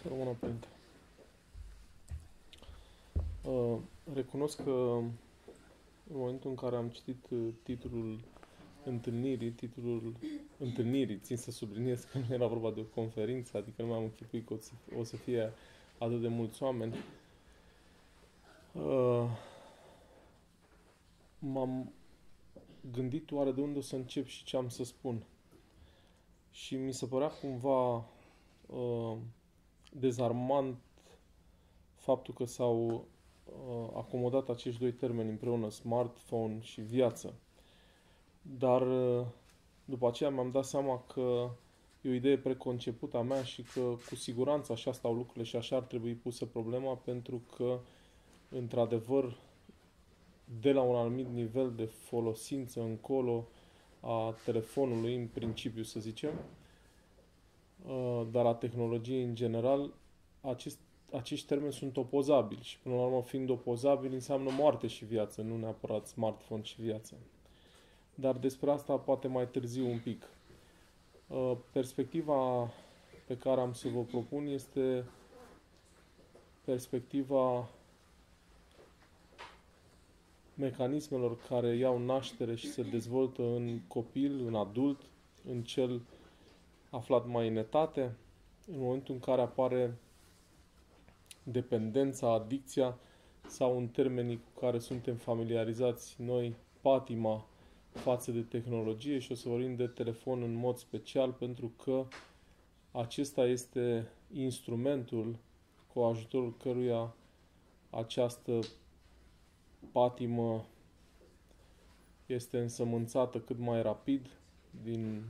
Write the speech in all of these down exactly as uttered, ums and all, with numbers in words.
Rămână printă. Uh, recunosc că în momentul în care am citit uh, titlul întâlnirii, titlul întâlnirii, țin să subliniez că nu era vorba de o conferință, adică nu m-am închipuit că o să, o să fie atât de mulți oameni. Uh, m-am gândit oare de unde o să încep și ce am să spun. Și mi se părea cumva uh, dezarmant faptul că s-au uh, acomodat acești doi termeni împreună, smartphone și viață. Dar uh, după aceea mi-am dat seama că e o idee preconcepută a mea și că cu siguranță așa stau lucrurile și așa ar trebui pusă problema, pentru că, într-adevăr, de la un anumit nivel de folosință încolo a telefonului, în principiu să zicem, uh, dar a tehnologiei în general, acest acești termeni sunt opozabili și, până la urmă, fiind opozabili, înseamnă moarte și viață, nu neapărat smartphone și viață. Dar despre asta poate mai târziu un pic. Perspectiva pe care am să vă propun este perspectiva mecanismelor care iau naștere și se dezvoltă în copil, în adult, în cel aflat mai în etate, în momentul în care apare dependența, adicția sau, în termenii cu care suntem familiarizați noi, patima față de tehnologie, și o să vorbim de telefon în mod special pentru că acesta este instrumentul cu ajutorul căruia această patimă este însămânțată cât mai rapid, din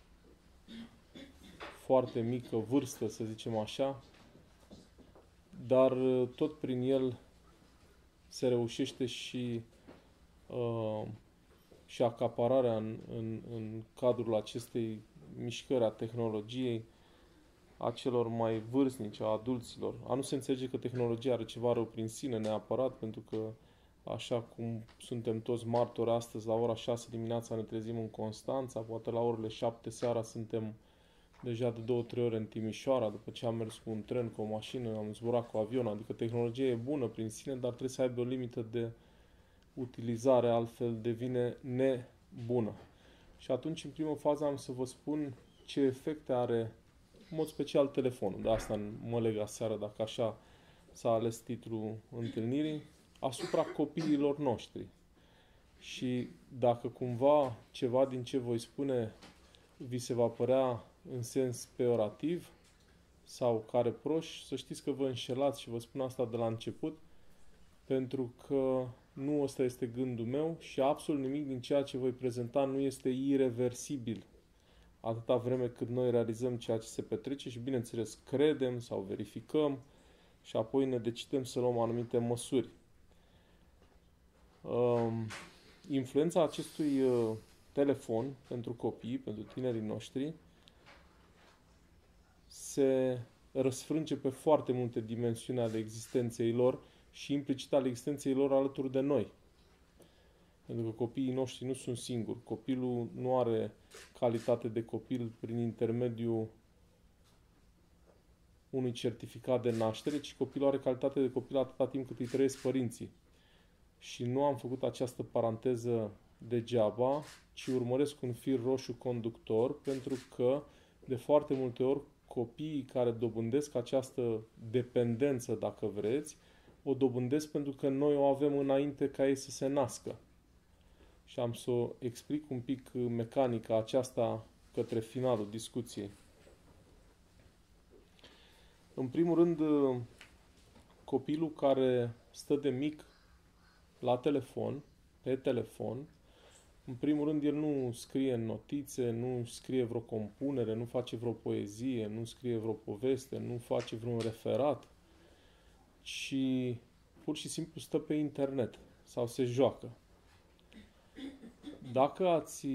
foarte mică vârstă, să zicem așa, dar tot prin el se reușește și, uh, și acapararea în, în, în cadrul acestei mișcări a tehnologiei a celor mai vârstnici, a adulților. A nu se înțelege că tehnologia are ceva rău prin sine neapărat, pentru că, așa cum suntem toți martori astăzi, la ora șase dimineața ne trezim în Constanța, poate la orele șapte seara suntem deja de două, trei ore în Timișoara, după ce am mers cu un tren, cu o mașină, am zburat cu avion. Adică tehnologia e bună prin sine, dar trebuie să aibă o limită de utilizare, altfel devine nebună. Și atunci, în primă fază, am să vă spun ce efecte are, în mod special, telefonul. De asta mă leg aseară, dacă așa s-a ales titlul întâlnirii, asupra copiilor noștri. Și dacă cumva ceva din ce voi spune vi se va părea în sens peorativ sau ca reproș, să știți că vă înșelați, și vă spun asta de la început, pentru că nu ăsta este gândul meu și absolut nimic din ceea ce voi prezenta nu este ireversibil, atâta vreme cât noi realizăm ceea ce se petrece și, bineînțeles, credem sau verificăm și apoi ne decidem să luăm anumite măsuri. Um, influența acestui uh, telefon pentru copii, pentru tinerii noștri, se răsfrânge pe foarte multe dimensiuni ale existenței lor și implicit ale existenței lor alături de noi. Pentru că copiii noștri nu sunt singuri. Copilul nu are calitate de copil prin intermediul unui certificat de naștere, ci copilul are calitate de copil atâta timp cât îi trăiesc părinții. Și nu am făcut această paranteză degeaba, ci urmăresc un fir roșu conductor, pentru că de foarte multe ori copiii care dobândesc această dependență, dacă vreți, o dobândesc pentru că noi o avem înainte ca ei să se nască. Și am să o explic un pic mecanica aceasta către finalul discuției. În primul rând, copilul care stă de mic la telefon, pe telefon, în primul rând, el nu scrie în notițe, nu scrie vreo compunere, nu face vreo poezie, nu scrie vreo poveste, nu face vreun referat, ci pur și simplu stă pe internet sau se joacă. Dacă ați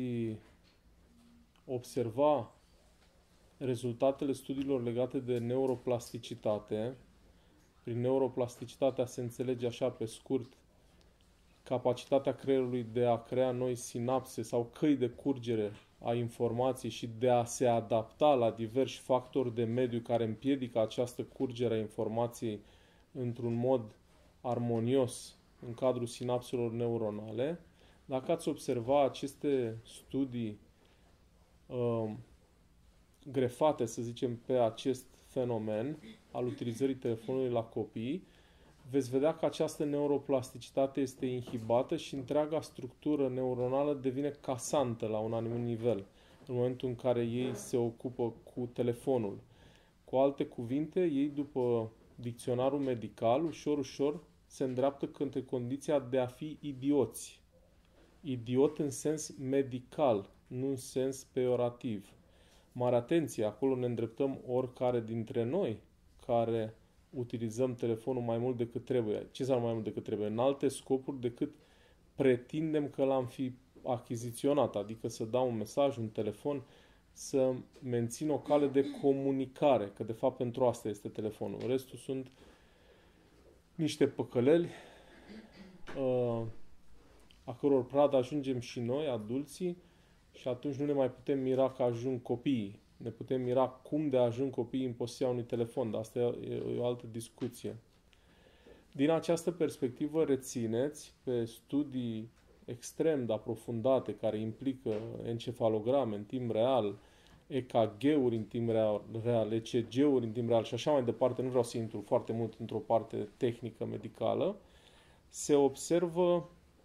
observa rezultatele studiilor legate de neuroplasticitate, prin neuroplasticitatea se înțelege așa pe scurt capacitatea creierului de a crea noi sinapse sau căi de curgere a informației și de a se adapta la diversi factori de mediu care împiedică această curgere a informației într-un mod armonios în cadrul sinapselor neuronale. Dacă ați observa aceste studii uh, grefate, să zicem, pe acest fenomen al utilizării telefonului la copii, veți vedea că această neuroplasticitate este inhibată și întreaga structură neuronală devine casantă la un anumit nivel, în momentul în care ei se ocupă cu telefonul. Cu alte cuvinte, ei, după dicționarul medical, ușor, ușor se îndreaptă către condiția de a fi idioți. Idiot în sens medical, nu în sens peorativ. Mare atenție, acolo ne îndreptăm oricare dintre noi care utilizăm telefonul mai mult decât trebuie. Ce înseamnă mai mult decât trebuie? În alte scopuri decât pretindem că l-am fi achiziționat, adică să dau un mesaj, un telefon, să mențin o cale de comunicare, că de fapt pentru asta este telefonul. Restul sunt niște păcăleli uh, a căror pradă ajungem și noi, adulții, și atunci nu ne mai putem mira că ajung copiii. Ne putem mira cum de ajung copiii în posesia unui telefon, dar asta e o altă discuție. Din această perspectivă rețineți pe studii extrem de aprofundate care implică encefalograme în timp real, E K G-uri în timp real, E C G-uri în timp real și așa mai departe, nu vreau să intru foarte mult într-o parte tehnică medicală, se observă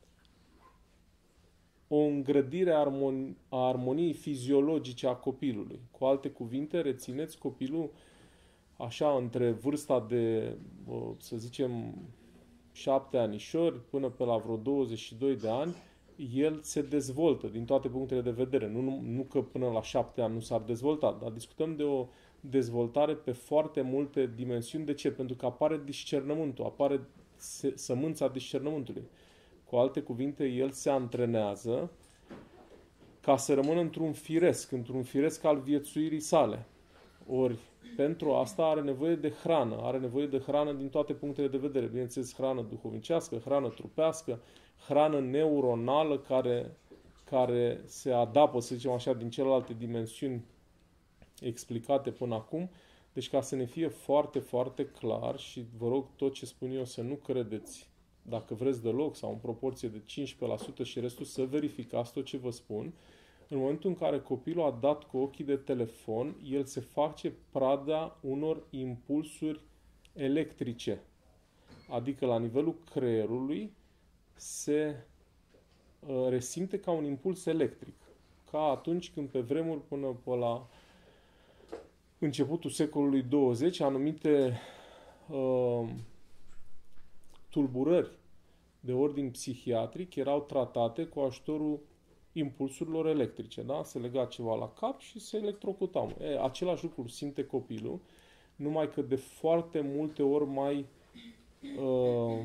o îngrădire a, armoni- a armoniei fiziologice a copilului. Cu alte cuvinte, rețineți copilul așa între vârsta de, să zicem, șapte anișori până pe la vreo douăzeci și doi de ani, el se dezvoltă din toate punctele de vedere. Nu, nu, nu că până la șapte ani nu s-ar dezvolta, dar discutăm de o dezvoltare pe foarte multe dimensiuni. De ce? Pentru că apare discernământul, apare sămânța discernământului. Cu alte cuvinte, el se antrenează ca să rămână într-un firesc, într-un firesc al viețuirii sale. Ori, pentru asta are nevoie de hrană, are nevoie de hrană din toate punctele de vedere. Bineînțeles, hrană duhovnicească, hrană trupească, hrană neuronală care, care se adapă, să zicem așa, din celelalte dimensiuni explicate până acum. Deci, ca să ne fie foarte, foarte clar și vă rog tot ce spun eu să nu credeți, dacă vreți deloc, sau în proporție de cincisprezece la sută și restul, să verificați tot ce vă spun. În momentul în care copilul a dat cu ochii de telefon, el se face prada unor impulsuri electrice. Adică la nivelul creierului se uh, resimte ca un impuls electric. Ca atunci când pe vremuri până pe la începutul secolului douăzeci, anumite uh, tulburări de ordin psihiatric erau tratate cu ajutorul impulsurilor electrice, da? Se lega ceva la cap și se electrocutau. E, același lucru simte copilul, numai că de foarte multe ori mai uh,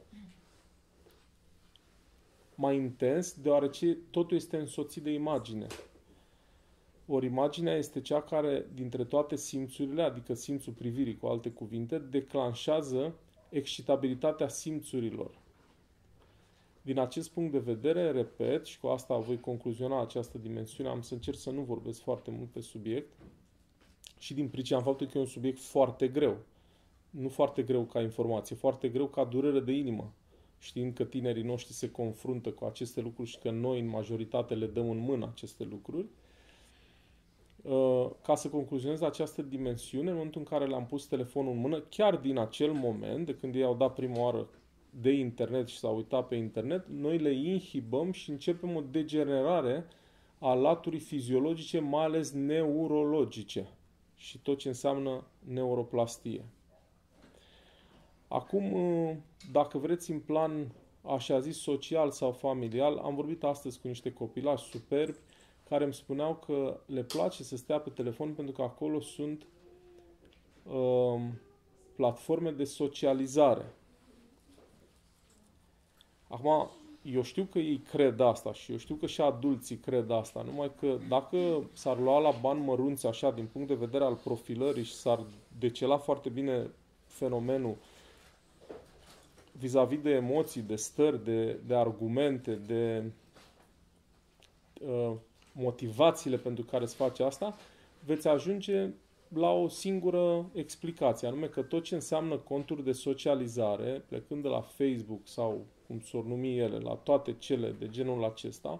mai intens, deoarece totul este însoțit de imagine. Ori imaginea este cea care, dintre toate simțurile, adică simțul privirii, cu alte cuvinte, declanșează excitabilitatea simțurilor. Din acest punct de vedere, repet, și cu asta voi concluziona această dimensiune, am să încerc să nu vorbesc foarte mult pe subiect și din pricina faptului că e un subiect foarte greu. Nu foarte greu ca informație, foarte greu ca durere de inimă. Știind că tinerii noștri se confruntă cu aceste lucruri și că noi, în majoritate, le dăm în mână aceste lucruri. Ca să concluzionez această dimensiune, în momentul în care le-am pus telefonul în mână, chiar din acel moment, de când ei au dat prima oară de internet și s-au uitat pe internet, noi le inhibăm și începem o degenerare a laturii fiziologice, mai ales neurologice și tot ce înseamnă neuroplastie. Acum, dacă vreți în plan, așa zis, social sau familial, am vorbit astăzi cu niște copilași superbi care îmi spuneau că le place să stea pe telefon pentru că acolo sunt uh, platforme de socializare. Acum, eu știu că ei cred asta și eu știu că și adulții cred asta, numai că dacă s-ar lua la bani mărunți așa din punct de vedere al profilării și s-ar decela foarte bine fenomenul vis-a-vis de emoții, de stări, de, de argumente, de uh, motivațiile pentru care se face asta, veți ajunge la o singură explicație, anume că tot ce înseamnă conturi de socializare, plecând de la Facebook sau cum s-or numi ele, la toate cele de genul acesta,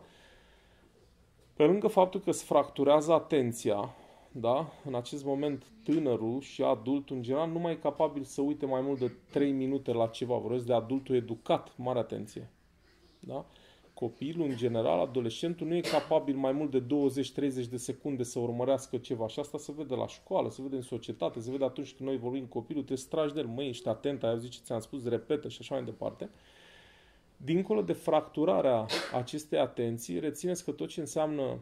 pe lângă faptul că se fracturează atenția, da? În acest moment tânărul și adultul în general nu mai e capabil să uite mai mult de trei minute la ceva. Vorbesc de adultul educat, mare atenție. Da? Copilul, în general, adolescentul, nu e capabil mai mult de douăzeci treizeci de secunde să urmărească ceva. Și asta se vede la școală, se vede în societate, se vede atunci când noi vorbim copilul, te tragi de el, măi, ești atent, ai auzit ce ți-am spus, repetă și așa mai departe. Dincolo de fracturarea acestei atenții, rețineți că tot ce înseamnă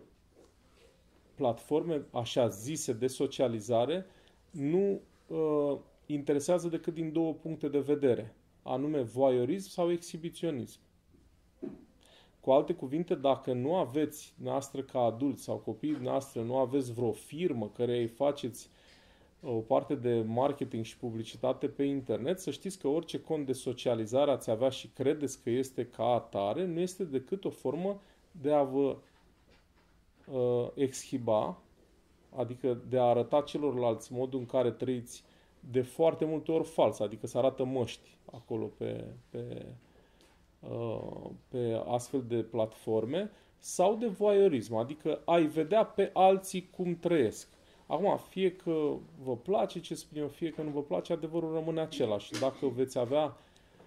platforme, așa zise, de socializare, nu uh, interesează decât din două puncte de vedere, anume voyeurism sau exhibiționism. Cu alte cuvinte, dacă nu aveți noastră ca adulți sau copiii noastre, nu aveți vreo firmă care îi faceți o parte de marketing și publicitate pe internet, să știți că orice cont de socializare ați avea și credeți că este ca atare, nu este decât o formă de a vă uh, exhiba, adică de a arăta celorlalți modul în care trăiți de foarte multe ori fals, adică să arată măști acolo pe, pe, uh, pe astfel de platforme, sau de voyeurism, adică ai vedea pe alții cum trăiesc. Acum, fie că vă place ce spun eu, fie că nu vă place, adevărul rămâne același. Dacă veți avea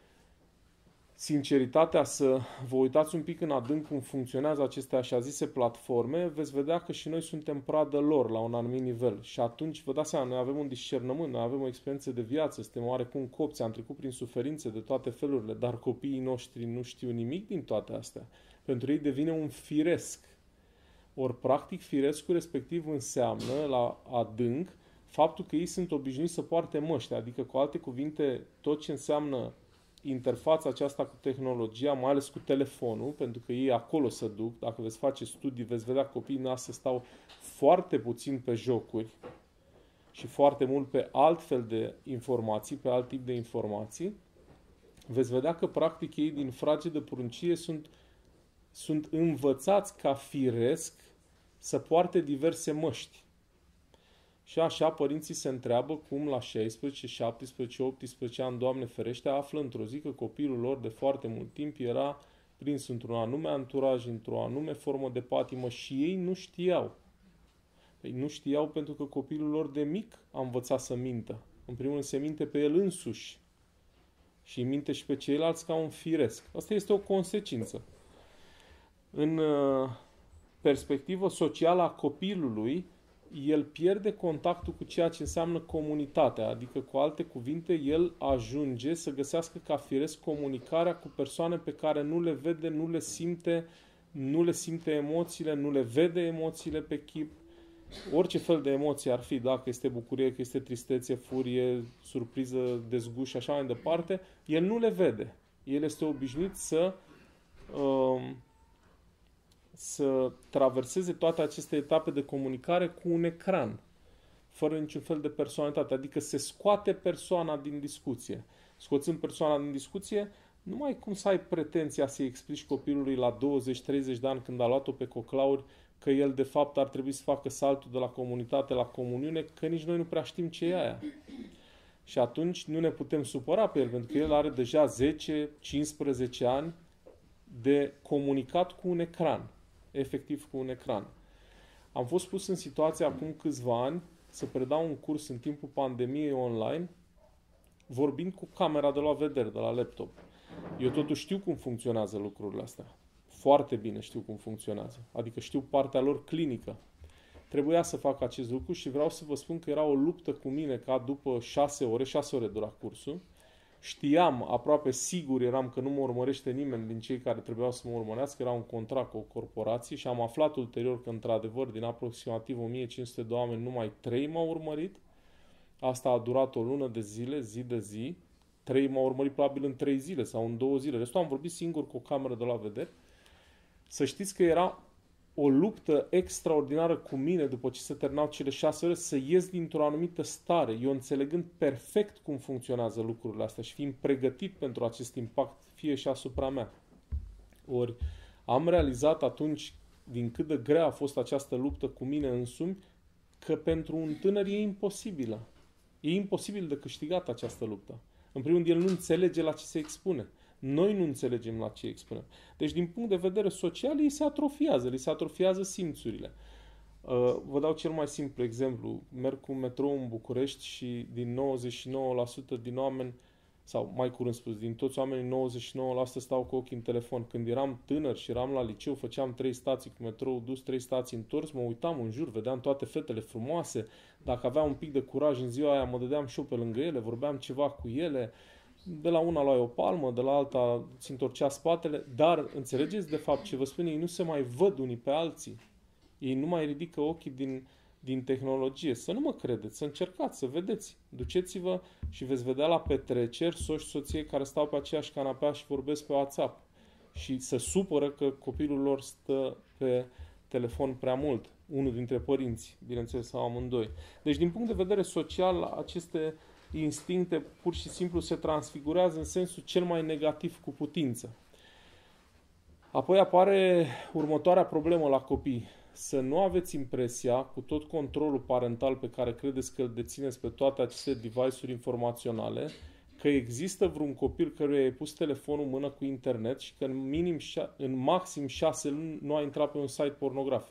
sinceritatea să vă uitați un pic în adânc cum funcționează aceste așa zise platforme, veți vedea că și noi suntem pradă lor la un anumit nivel. Și atunci, vă dați seama, noi avem un discernământ, noi avem o experiență de viață, suntem oarecum copți, am trecut prin suferințe de toate felurile, dar copiii noștri nu știu nimic din toate astea. Pentru ei devine un firesc. Ori, practic, firescul respectiv înseamnă, la adânc, faptul că ei sunt obișnuiți să poarte măști. Adică, cu alte cuvinte, tot ce înseamnă interfața aceasta cu tehnologia, mai ales cu telefonul, pentru că ei acolo se duc. Dacă veți face studii, veți vedea că copiii noastre stau foarte puțin pe jocuri și foarte mult pe altfel de informații, pe alt tip de informații. Veți vedea că, practic, ei din fragedă pruncie sunt, sunt învățați ca firesc să poarte diverse măști. Și așa părinții se întreabă cum la șaisprezece, șaptesprezece, optsprezece ani, Doamne ferește, află într-o zi că copilul lor de foarte mult timp era prins într-un anume anturaj, într-o anume formă de patimă și ei nu știau. Păi nu știau pentru că copilul lor de mic a învățat să mintă. În primul rând se minte pe el însuși și îi minte și pe ceilalți ca un firesc. Asta este o consecință. În perspectivă socială a copilului, el pierde contactul cu ceea ce înseamnă comunitatea, adică, cu alte cuvinte, el ajunge să găsească ca firesc comunicarea cu persoane pe care nu le vede, nu le simte, nu le simte emoțiile, nu le vede emoțiile pe chip. Orice fel de emoție ar fi, dacă este bucurie, că este tristețe, furie, surpriză, dezgust și așa mai departe, el nu le vede. El este obișnuit să... Uh, să traverseze toate aceste etape de comunicare cu un ecran, fără niciun fel de personalitate. Adică se scoate persoana din discuție. Scoțând persoana din discuție, nu mai ai cum să ai pretenția să-i explici copilului la douăzeci treizeci de ani, când a luat-o pe coclauri, că el de fapt ar trebui să facă saltul de la comunitate la comuniune, că nici noi nu prea știm ce e aia. Și atunci nu ne putem supăra pe el, pentru că el are deja zece cincisprezece ani de comunicat cu un ecran. Efectiv cu un ecran. Am fost pus în situația acum câțiva ani să predau un curs în timpul pandemiei online, vorbind cu camera de la vedere, de la laptop. Eu totuși știu cum funcționează lucrurile astea. Foarte bine știu cum funcționează. Adică știu partea lor clinică. Trebuia să fac acest lucru și vreau să vă spun că era o luptă cu mine ca după șase ore, șase ore dura cursul, știam, aproape sigur eram că nu mă urmărește nimeni din cei care trebuiau să mă urmărească, era un contract cu o corporație și am aflat ulterior că, într-adevăr, din aproximativ o mie cinci sute de oameni, numai trei m-au urmărit. Asta a durat o lună de zile, zi de zi. trei m-au urmărit probabil în trei zile sau în două zile. Restul am vorbit singur cu o cameră de la vedere. Să știți că era o luptă extraordinară cu mine după ce se terminau cele șase ore să ies dintr-o anumită stare, eu înțelegând perfect cum funcționează lucrurile astea și fiind pregătit pentru acest impact, fie și asupra mea. Ori am realizat atunci, din cât de grea a fost această luptă cu mine însumi, că pentru un tânăr e imposibilă. E imposibil de câștigat această luptă. În primul rând, el nu înțelege la ce se expune. Noi nu înțelegem la ce expunem. Deci, din punct de vedere social, ei se atrofiază, li se atrofiază simțurile. Vă dau cel mai simplu exemplu. Merg cu metrou în București și din nouăzeci și nouă la sută din oameni, sau mai curând spus, din toți oamenii, nouăzeci și nouă la sută stau cu ochii în telefon. Când eram tânăr și eram la liceu, făceam trei stații cu metrou dus, trei stații întors, mă uitam în jur, vedeam toate fetele frumoase. Dacă aveam un pic de curaj în ziua aia, mă dădeam și eu pe lângă ele, vorbeam ceva cu ele. De la una luai o palmă, de la alta ți întorcea spatele, dar înțelegeți de fapt ce vă spun, ei nu se mai văd unii pe alții. Ei nu mai ridică ochii din, din tehnologie. Să nu mă credeți, să încercați, să vedeți. Duceți-vă și veți vedea la petreceri soți și soție care stau pe aceeași canapea și vorbesc pe WhatsApp. Și se supără că copilul lor stă pe telefon prea mult. Unul dintre părinți, bineînțeles, sau amândoi. Deci, din punct de vedere social, aceste instincte pur și simplu se transfigurează în sensul cel mai negativ cu putință. Apoi apare următoarea problemă la copii. Să nu aveți impresia, cu tot controlul parental pe care credeți că îl dețineți pe toate aceste device-uri informaționale, că există vreun copil căruia i-ai pus telefonul în mână cu internet și că în, minim, în maxim șase luni nu a intrat pe un site pornografic.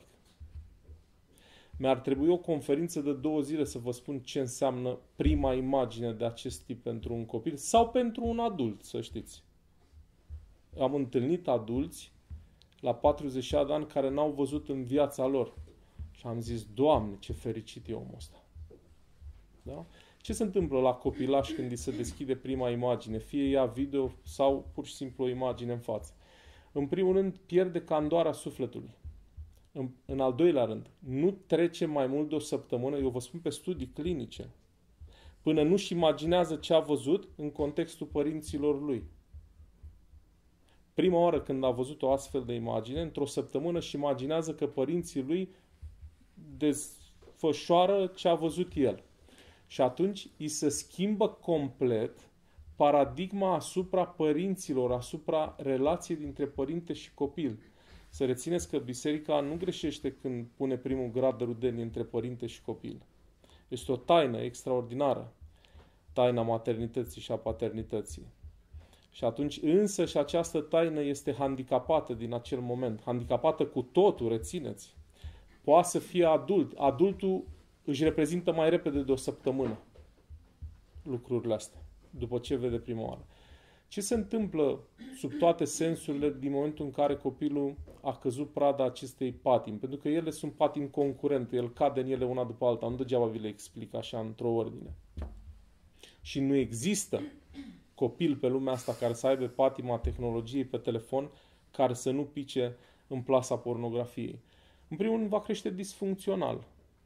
Mi-ar trebui o conferință de două zile să vă spun ce înseamnă prima imagine de acest tip pentru un copil sau pentru un adult, să știți. Am întâlnit adulți la patruzeci de ani care n-au văzut în viața lor. Și am zis, Doamne, ce fericit e omul ăsta. Da? Ce se întâmplă la copilaș când îi se deschide prima imagine? Fie ea video sau pur și simplu o imagine în față. În primul rând, pierde candoarea sufletului. În, în al doilea rând, nu trece mai mult de o săptămână, eu vă spun pe studii clinice, până nu-și imaginează ce a văzut în contextul părinților lui. Prima oară când a văzut o astfel de imagine, într-o săptămână își imaginează că părinții lui desfășoară ce a văzut el. Și atunci îi se schimbă complet paradigma asupra părinților, asupra relației dintre părinte și copil. Să rețineți că biserica nu greșește când pune primul grad de rudenie între părinte și copil. Este o taină extraordinară, taina maternității și a paternității. Și atunci însă și această taină este handicapată din acel moment. Handicapată cu totul, rețineți. Poate să fie adult. Adultul își reprezintă mai repede de o săptămână lucrurile astea, după ce vede prima oară. Ce se întâmplă sub toate sensurile din momentul în care copilul a căzut prada acestei patimi? Pentru că ele sunt patimi concurente, el cade în ele una după alta, nu degeaba vi le explic așa într-o ordine. Și nu există copil pe lumea asta care să aibă patima tehnologiei pe telefon, care să nu pice în plasa pornografiei. În primul rând va crește disfuncțional,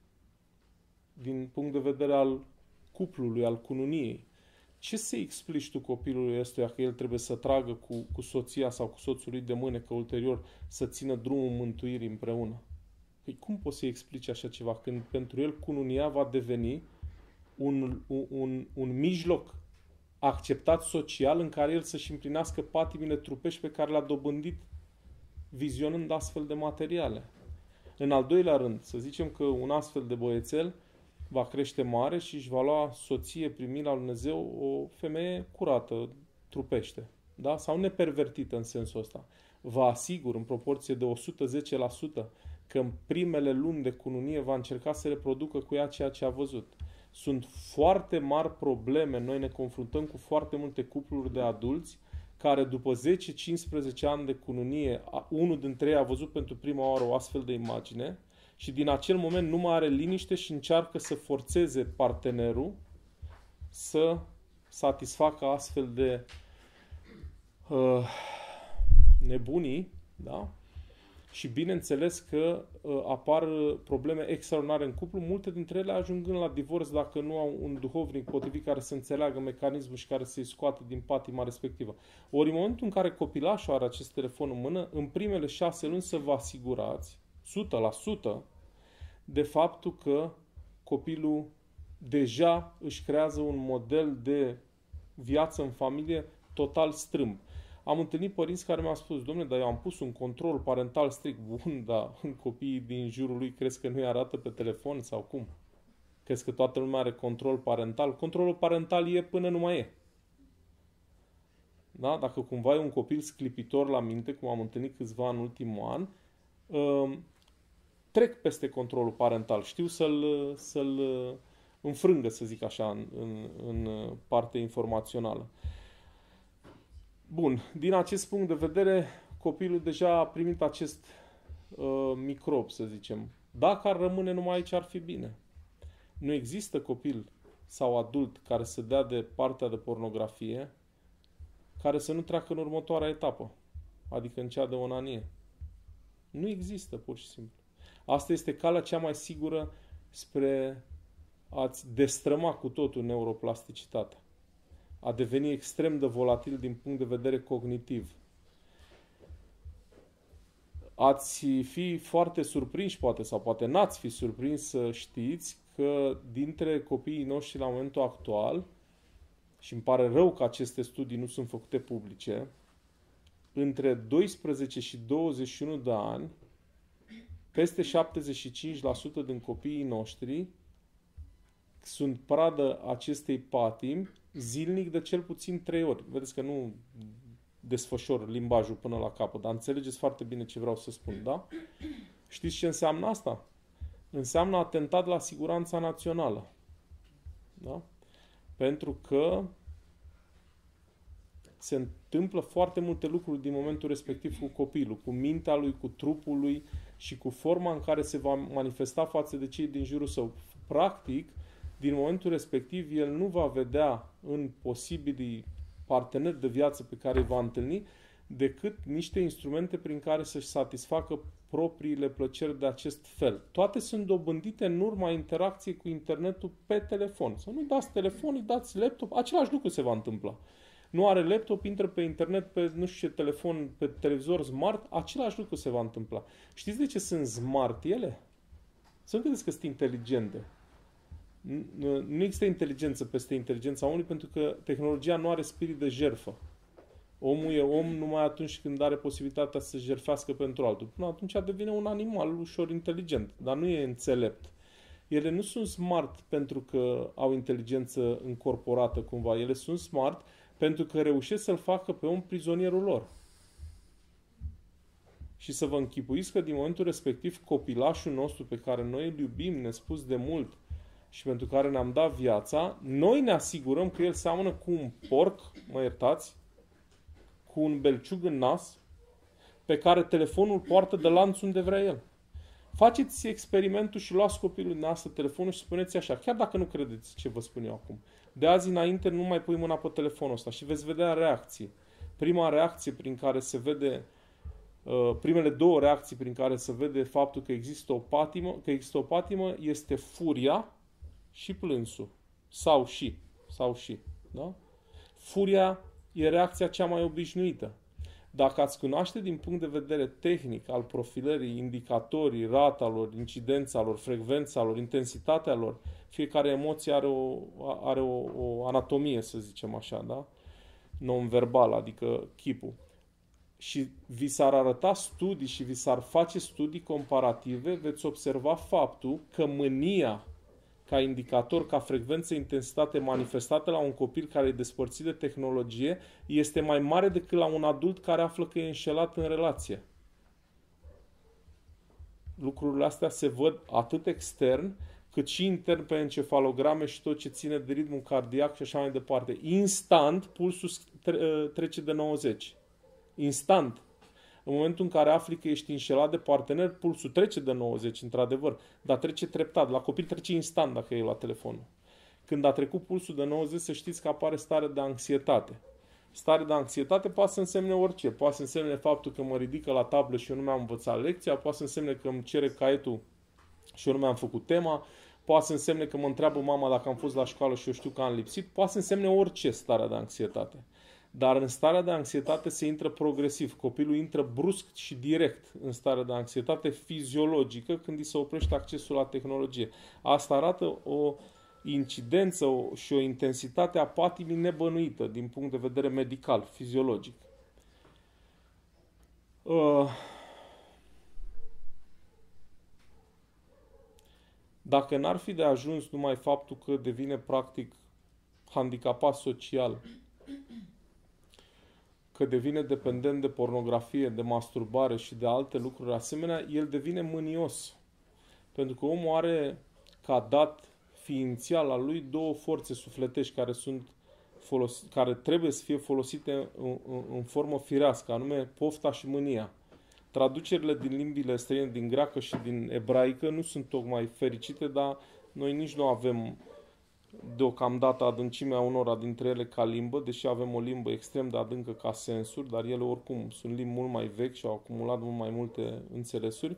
din punct de vedere al cuplului, al cununiei. Ce să explici tu copilului ăstuia că el trebuie să tragă cu, cu soția sau cu soțul lui de mânecă ulterior să țină drumul mântuirii împreună? Păi cum poți să-i explici așa ceva când pentru el cununia va deveni un, un, un, un mijloc acceptat social în care el să-și împlinească patimile trupești pe care le-a dobândit vizionând astfel de materiale. În al doilea rând, să zicem că un astfel de băiețel va crește mare și își va lua soție prin mila lui Dumnezeu o femeie curată, trupește, da? Sau nepervertită în sensul ăsta. Vă asigur, în proporție de o sută zece la sută, că în primele luni de cununie va încerca să reproducă cu ea ceea ce a văzut. Sunt foarte mari probleme, noi ne confruntăm cu foarte multe cupluri de adulți care după zece cincisprezece ani de cununie, unul dintre ei a văzut pentru prima oară o astfel de imagine și din acel moment nu mai are liniște și încearcă să forțeze partenerul să satisfacă astfel de uh, nebunii, da? Și bineînțeles că uh, apar probleme extraordinare în cuplu, multe dintre ele ajungând la divorț dacă nu au un duhovnic potrivit care să înțeleagă mecanismul și care să-i scoată din patima respectivă. Ori în momentul în care copilașul are acest telefon în mână, în primele șase luni să vă asigurați, o sută la sută, de faptul că copilul deja își creează un model de viață în familie total strâmb. Am întâlnit părinți care mi-au spus, dom'le, dar eu am pus un control parental strict. Bun, dar copiii din jurul lui crezi că nu-i arată pe telefon sau cum? Crezi că toată lumea are control parental? Controlul parental e până nu mai e. Da? Dacă cumva e un copil sclipitor la minte, cum am întâlnit câțiva în ultimul an, trec peste controlul parental. Știu să-l, să-l înfrângă, să zic așa, în, în, în partea informațională. Bun, din acest punct de vedere, copilul deja a primit acest uh, microb, să zicem. Dacă ar rămâne numai aici, ar fi bine. Nu există copil sau adult care să dea de partea de pornografie care să nu treacă în următoarea etapă, adică în cea de onanie. Nu există, pur și simplu. Asta este calea cea mai sigură spre a-ți destrăma cu totul neuroplasticitatea. A deveni extrem de volatil din punct de vedere cognitiv. Ați fi foarte surprinși, poate, sau poate n-ați fi surprins să știți că dintre copiii noștri la momentul actual, și îmi pare rău că aceste studii nu sunt făcute publice, între doisprezece și douăzeci și unu de ani, peste șaptezeci și cinci la sută din copiii noștri sunt pradă acestei patimi zilnic de cel puțin trei ori. Vedeți că nu desfășor limbajul până la capăt, dar înțelegeți foarte bine ce vreau să spun, da? Știți ce înseamnă asta? Înseamnă atentat la siguranța națională. Da? Pentru că se întâmplă foarte multe lucruri din momentul respectiv cu copilul, cu mintea lui, cu trupul lui și cu forma în care se va manifesta față de cei din jurul său. Practic, din momentul respectiv, el nu va vedea în posibilii parteneri de viață pe care îi va întâlni decât niște instrumente prin care să-și satisfacă propriile plăceri de acest fel. Toate sunt dobândite în urma interacției cu internetul pe telefon. Să nu-i dați telefon, îi dați laptop, același lucru se va întâmpla. Nu are laptop, intră pe internet, pe nu știu ce telefon, pe televizor smart, același lucru se va întâmpla. Știți de ce sunt smart ele? Să nu credeți că sunt inteligente. Nu există inteligență peste inteligența omului pentru că tehnologia nu are spirit de jertfă. Omul e om numai atunci când are posibilitatea să jertfească pentru altul. Până atunci devine un animal ușor inteligent, dar nu e înțelept. Ele nu sunt smart pentru că au inteligență încorporată cumva. Ele sunt smart pentru că reușesc să-l facă pe om prizonierul lor. Și să vă închipuiți că din momentul respectiv copilașul nostru pe care noi îl iubim, nespus de mult și pentru care ne-am dat viața, noi ne asigurăm că el seamănă cu un porc, mă iertați, cu un belciug în nas, pe care telefonul poartă de lanț unde vrea el. Faceți experimentul și luați copilul dumneavoastră telefonul și spuneți așa, chiar dacă nu credeți ce vă spun eu acum. De azi înainte nu mai pui mâna pe telefonul ăsta și veți vedea reacții. Prima reacție prin care se vede, uh, primele două reacții prin care se vede faptul că există o patimă, că există o patimă este furia și plânsul. Sau și. Sau și. Da? Furia e reacția cea mai obișnuită. Dacă ați cunoaște din punct de vedere tehnic al profilării, indicatorii, rata lor, incidența lor, frecvența lor, intensitatea lor, fiecare emoție are o, are o, o anatomie, să zicem așa, da? Non-verbal, adică chipul. Și vi s-ar arăta studii și vi s-ar face studii comparative, veți observa faptul că mânia ca indicator, ca frecvență, intensitate manifestată la un copil care e despărțit de tehnologie, este mai mare decât la un adult care află că e înșelat în relație. Lucrurile astea se văd atât extern, cât și intern pe encefalograme și tot ce ține de ritmul cardiac și așa mai departe. Instant, pulsul trece de nouăzeci. Instant. În momentul în care afli că ești înșelat de partener, pulsul trece de nouăzeci, într-adevăr, dar trece treptat. La copil trece instant dacă e la telefonul. Când a trecut pulsul de nouăzeci, să știți că apare stare de anxietate. Stare de anxietate poate să însemne orice. Poate să însemne faptul că mă ridică la tablă și eu nu mi-am învățat lecția, poate să însemne că îmi cere caietul și eu nu mi-am făcut tema, poate să însemne că mă întreabă mama dacă am fost la școală și eu știu că am lipsit, poate să însemne orice stare de anxietate. Dar în starea de anxietate se intră progresiv. Copilul intră brusc și direct în starea de anxietate fiziologică când îi se oprește accesul la tehnologie. Asta arată o incidență și o intensitate a patimii nebănuită din punct de vedere medical, fiziologic. Uh, dacă n-ar fi de ajuns numai faptul că devine practic handicapat social, că devine dependent de pornografie, de masturbare și de alte lucruri asemenea, el devine mânios. Pentru că omul are ca dat ființial al lui două forțe sufletești care sunt folosi, care trebuie să fie folosite în, în, în formă firească, anume pofta și mânia. Traducerile din limbile străine, din greacă și din ebraică, nu sunt tocmai fericite, dar noi nici nu avem deocamdată adâncimea unora dintre ele ca limbă, deși avem o limbă extrem de adâncă ca sensuri, dar ele oricum sunt limbi mult mai vechi și au acumulat mult mai multe înțelesuri.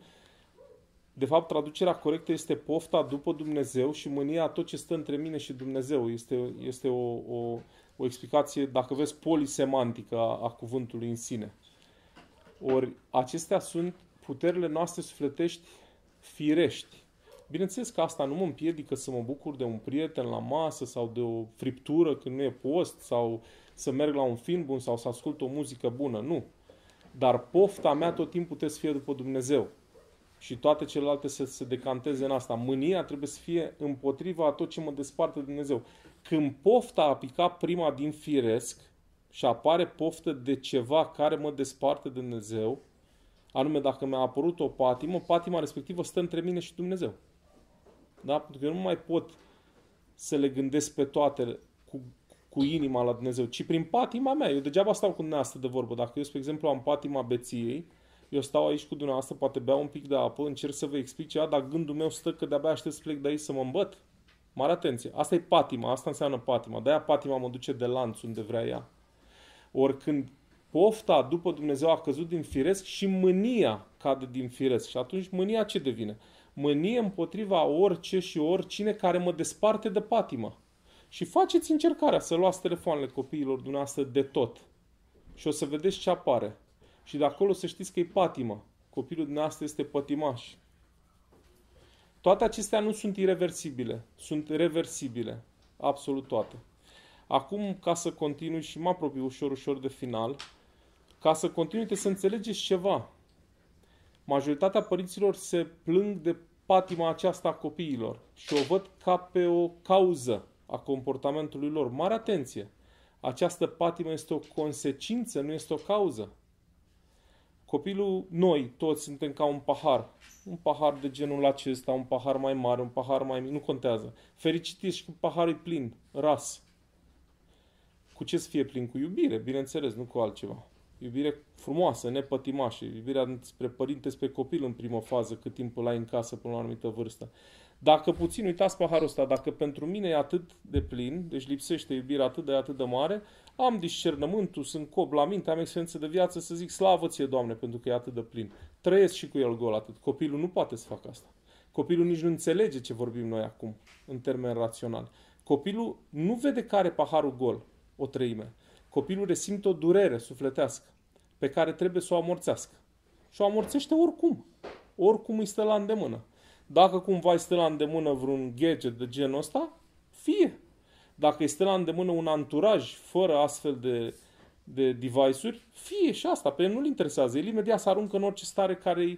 De fapt, traducerea corectă este pofta după Dumnezeu și mânia tot ce stă între mine și Dumnezeu. Este, este o, o, o explicație, dacă vezi, polisemantică a, a cuvântului în sine. Ori acestea sunt puterile noastre sufletești firești. Bineînțeles că asta nu mă împiedică să mă bucur de un prieten la masă sau de o friptură când nu e post sau să merg la un film bun sau să ascult o muzică bună. Nu. Dar pofta mea tot timpul trebuie să fie după Dumnezeu. Și toate celelalte să se decanteze în asta. Mânia trebuie să fie împotriva a tot ce mă desparte de Dumnezeu. Când pofta a picat prima din firesc și apare poftă de ceva care mă desparte de Dumnezeu, anume dacă mi-a apărut o patimă, patima respectivă stă între mine și Dumnezeu. Da? Pentru că eu nu mai pot să le gândesc pe toate cu, cu inima la Dumnezeu, ci prin patima mea. Eu degeaba stau cu dumneavoastră de vorbă. Dacă eu, spre exemplu, am patima beției, eu stau aici cu dumneavoastră, poate beau un pic de apă, încerc să vă explic ceva, dar gândul meu stă că de-abia aștept să plec de aici să mă îmbăt. Mare atenție. Asta e patima, asta înseamnă patima. De-aia patima mă duce de lanț unde vrea ea. Ori când pofta după Dumnezeu a căzut din firesc și mânia cade din firesc. Și atunci mânia ce devine? Mânie împotriva orice și oricine care mă desparte de patimă. Și faceți încercarea să luați telefoanele copiilor dumneavoastră de tot. Și o să vedeți ce apare. Și de acolo să știți că e patimă. Copilul dumneavoastră este pătimaș. Toate acestea nu sunt ireversibile. Sunt reversibile. Absolut toate. Acum, ca să continui și mă apropii ușor, ușor de final, ca să continui să înțelegeți ceva. Majoritatea părinților se plâng de patima aceasta a copiilor și o văd ca pe o cauză a comportamentului lor. Mare atenție! Această patimă este o consecință, nu este o cauză. Copilul, noi toți suntem ca un pahar. Un pahar de genul acesta, un pahar mai mare, un pahar mai mic, nu contează. Fericit ești când paharul e plin, ras. Cu ce să fie plin? Cu iubire, bineînțeles, nu cu altceva. Iubire frumoasă, nepătimașă, iubirea spre părinte, spre copil în primă fază, cât timp îl ai în casă până la o anumită vârstă. Dacă puțin, uitați paharul ăsta, dacă pentru mine e atât de plin, deci lipsește iubirea atât de atât de mare, am discernământul, sunt cob la minte, am experiență de viață să zic slavă ție, Doamne, pentru că e atât de plin. Trăiesc și cu el gol atât. Copilul nu poate să facă asta. Copilul nici nu înțelege ce vorbim noi acum, în termeni raționali. Copilul nu vede care paharul gol, o treime. Copilul resimte o durere sufletească pe care trebuie să o amorțească. Și o amorțește oricum. Oricum îi stă la îndemână. Dacă cumva îi stă la îndemână vreun gadget de genul ăsta, fie. Dacă îi stă la îndemână un anturaj fără astfel de, de device-uri, fie și asta. Pe el nu-l interesează. El imediat se aruncă în orice stare care-i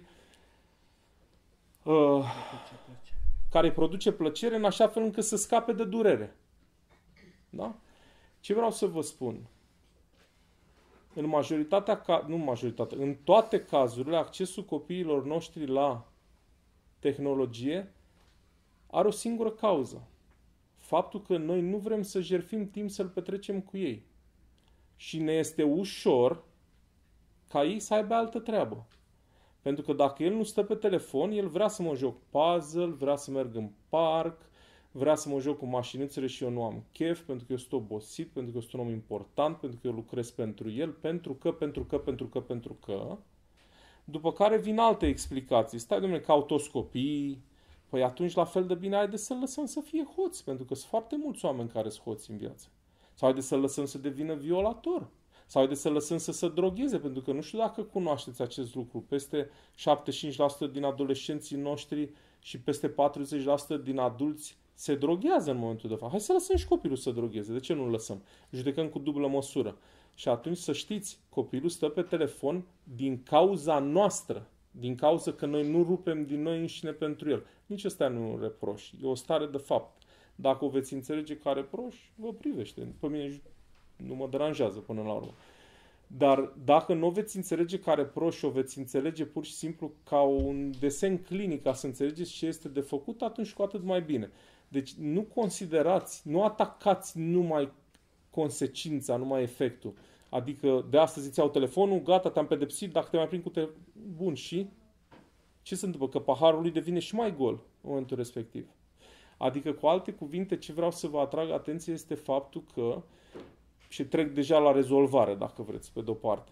uh, care îi produce plăcere în așa fel încât să scape de durere. Da? Ce vreau să vă spun? În majoritatea, nu majoritatea, în toate cazurile, accesul copiilor noștri la tehnologie are o singură cauză. Faptul că noi nu vrem să jertfim timp să-l petrecem cu ei. Și ne este ușor ca ei să aibă altă treabă. Pentru că dacă el nu stă pe telefon, el vrea să mă joc puzzle, vrea să merg în parc, vrea să mă joc cu mașinuțele și eu nu am chef, pentru că eu sunt obosit, pentru că eu sunt un om important, pentru că eu lucrez pentru el, pentru că, pentru că, pentru că, pentru că. După care vin alte explicații. Stai, dom'le, că au toți copiii. Păi atunci, la fel de bine, haideți să-l lăsăm să fie hoț, pentru că sunt foarte mulți oameni care sunt hoți în viață. Sau haideți să-l lăsăm să devină violator. Sau haideți să-l lăsăm să se drogheze, pentru că nu știu dacă cunoașteți acest lucru. Peste șaptezeci și cinci la sută din adolescenții noștri și peste patruzeci la sută din adulți se droghează în momentul de față. Hai să lăsăm și copilul să drogheze. De ce nu-l lăsăm? Judecăm cu dublă măsură. Și atunci să știți, copilul stă pe telefon din cauza noastră. Din cauza că noi nu rupem din noi înșine pentru el. Nici ăsta nu e un reproș. E o stare de fapt. Dacă o veți înțelege ca reproș, vă privește. Pe mine nu mă deranjează până la urmă. Dar dacă nu o veți înțelege ca reproș, o veți înțelege pur și simplu ca un desen clinic, ca să înțelegeți ce este de făcut, atunci cu atât mai bine. Deci nu considerați, nu atacați numai consecința, numai efectul. Adică de astăzi îți iau telefonul, gata, te-am pedepsit, dacă te mai prind cu te... Bun, și? Ce se întâmplă? Că paharul lui devine și mai gol în momentul respectiv. Adică, cu alte cuvinte, ce vreau să vă atrag atenție este faptul că, și trec deja la rezolvare, dacă vreți, pe de-o parte,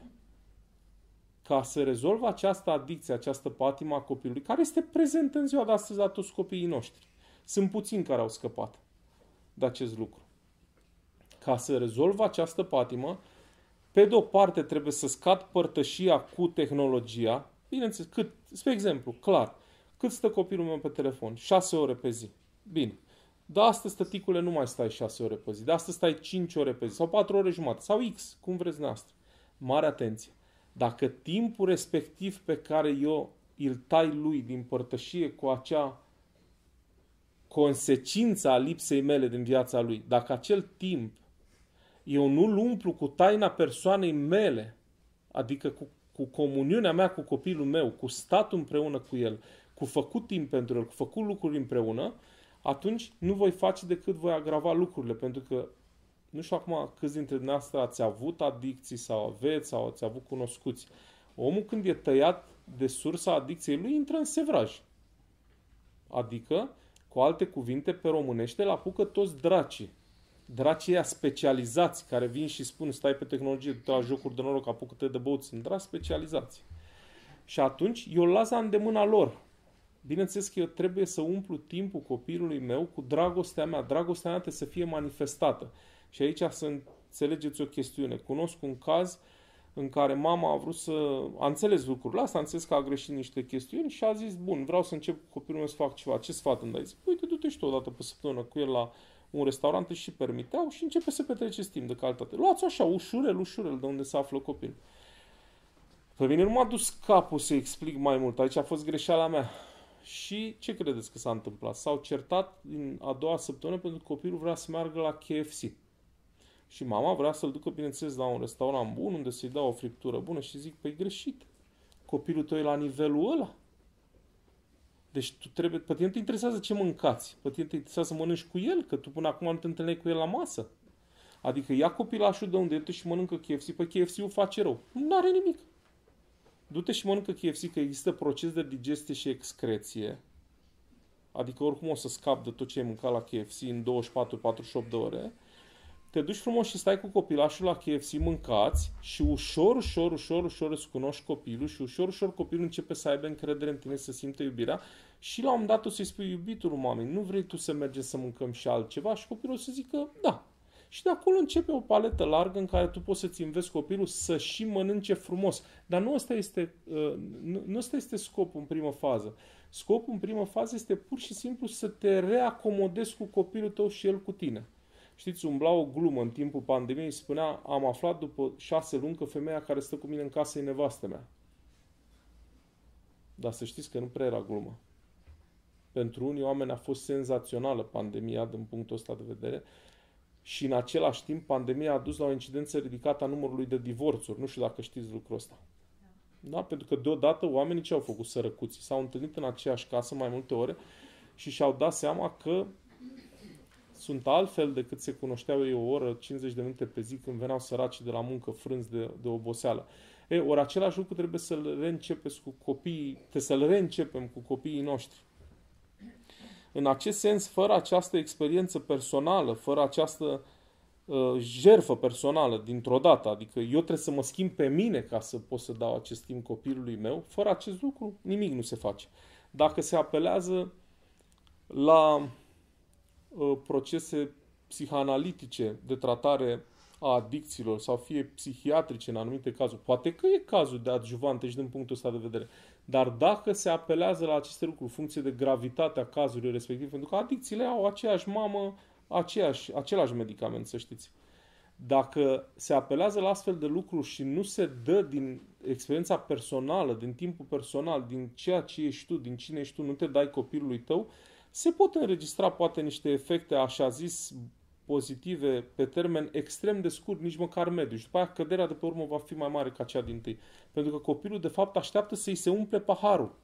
ca să rezolvă această adicție, această patimă a copilului, care este prezentă în ziua de astăzi la toți copiii noștri. Sunt puțini care au scăpat de acest lucru. Ca să rezolvă această patimă, pe de o parte trebuie să scad părtășia cu tehnologia. Bineînțeles, cât, spre exemplu, clar, cât stă copilul meu pe telefon? șase ore pe zi. Bine. De astăzi, tăticule, nu mai stai șase ore pe zi. De astăzi stai cinci ore pe zi. Sau patru ore jumate. Sau X, cum vreți noastră. Mare atenție. Dacă timpul respectiv pe care eu îl tai lui din părtășie cu acea consecință a lipsei mele din viața lui, dacă acel timp eu nu-l umplu cu taina persoanei mele, adică cu, cu comuniunea mea cu copilul meu, cu statul împreună cu el, cu făcut timp pentru el, cu făcut lucruri împreună, atunci nu voi face decât voi agrava lucrurile, pentru că nu știu acum câți dintre dumneavoastră ați avut adicții sau aveți sau ați avut cunoscuți. Omul când e tăiat de sursa adicției lui intră în sevraj. Adică, cu alte cuvinte, pe românește, îl apucă toți dracii. Dracii ăia specializați, care vin și spun stai pe tehnologie, du-te la jocuri de noroc, apucă-te de băut, sunt draci specializați. Și atunci eu las la îndemâna lor. Bineînțeles că eu trebuie să umplu timpul copilului meu cu dragostea mea. Dragostea mea trebuie să fie manifestată. Și aici să înțelegeți o chestiune. Cunosc un caz în care mama a vrut să... A înțeles lucrurile astea, a înțeles că a greșit niște chestiuni și a zis, bun, vreau să încep cu copilul meu să fac ceva. Ce sfat îmi dai? Zic, uite, du-te și tu o dată pe săptămână cu el la un restaurant, și permiteau și începe să petreceți timp de calitate. Luați așa, ușurel, ușurel, de unde se află copilul. Pe mine nu m-a dus capul să explic mai mult. Aici a fost greșeala mea. Și ce credeți că s-a întâmplat? S-au certat din a doua săptămână pentru că copilul vrea să meargă la K F C. Și mama vrea să-l ducă, bineînțeles, la un restaurant bun, unde să-i dea o friptură bună și zic, păi greșit. Copilul tău e la nivelul ăla. Deci tu trebuie, pe tine te interesează ce mâncați. Pe tine te interesează să mănânci cu el, că tu până acum nu te întâlneai cu el la masă. Adică ia copilașul de unde e și mănâncă K F C, păi K F C-ul face rău. Nu are nimic. Du-te și mănâncă K F C, că există proces de digestie și excreție. Adică oricum o să scapi de tot ce ai mâncat la K F C în douăzeci și patru patruzeci și opt de ore. Te duci frumos și stai cu copilașul la K F C, mâncați și ușor, ușor, ușor, ușor îți cunoști copilul și ușor, ușor copilul începe să aibă încredere în tine, să simte iubirea și la un moment dat o să-i spui, iubitul mamei, nu vrei tu să mergem să mâncăm și altceva? Și copilul o să zică, da. Și de acolo începe o paletă largă în care tu poți să-ți înveți copilul să și mănânce frumos. Dar nu ăsta este, nu, nu ăsta este scopul în primă fază. Scopul în primă fază este pur și simplu să te reacomodezi cu copilul tău și el cu tine. Știți, umbla o glumă în timpul pandemiei, spunea, am aflat după șase luni că femeia care stă cu mine în casă e nevastă mea. Dar să știți că nu prea era glumă. Pentru unii oameni a fost senzațională pandemia din punctul ăsta de vedere și în același timp pandemia a dus la o incidență ridicată a numărului de divorțuri. Nu știu dacă știți lucrul ăsta. Da? Pentru că deodată oamenii ce au făcut sărăcuții? S-au întâlnit în aceeași casă mai multe ore și și-au dat seama că sunt altfel decât se cunoșteau ei o oră, cincizeci de minute pe zi când veneau săraci de la muncă, frânți de, de oboseală. E, ori același lucru trebuie să-l reîncepeți cu copiii, trebuie să-l reîncepem cu copiii noștri. În acest sens, fără această experiență personală, fără această uh, jertfă personală dintr-o dată, adică eu trebuie să mă schimb pe mine ca să pot să dau acest timp copilului meu, fără acest lucru nimic nu se face. Dacă se apelează la procese psihanalitice de tratare a adicțiilor sau fie psihiatrice în anumite cazuri. Poate că e cazul de adjuvante și din punctul ăsta de vedere. Dar dacă se apelează la aceste lucruri, în funcție de gravitatea cazului respectiv, pentru că adicțiile au aceeași mamă, aceeași, același medicament, să știți. Dacă se apelează la astfel de lucruri și nu se dă din experiența personală, din timpul personal, din ceea ce ești tu, din cine ești tu, nu te dai copilului tău, se pot înregistra poate niște efecte, așa zis, pozitive pe termen extrem de scurt, nici măcar mediu. Și după aia căderea de pe urmă va fi mai mare ca cea dintâi. Pentru că copilul, de fapt, așteaptă să-i se umple paharul.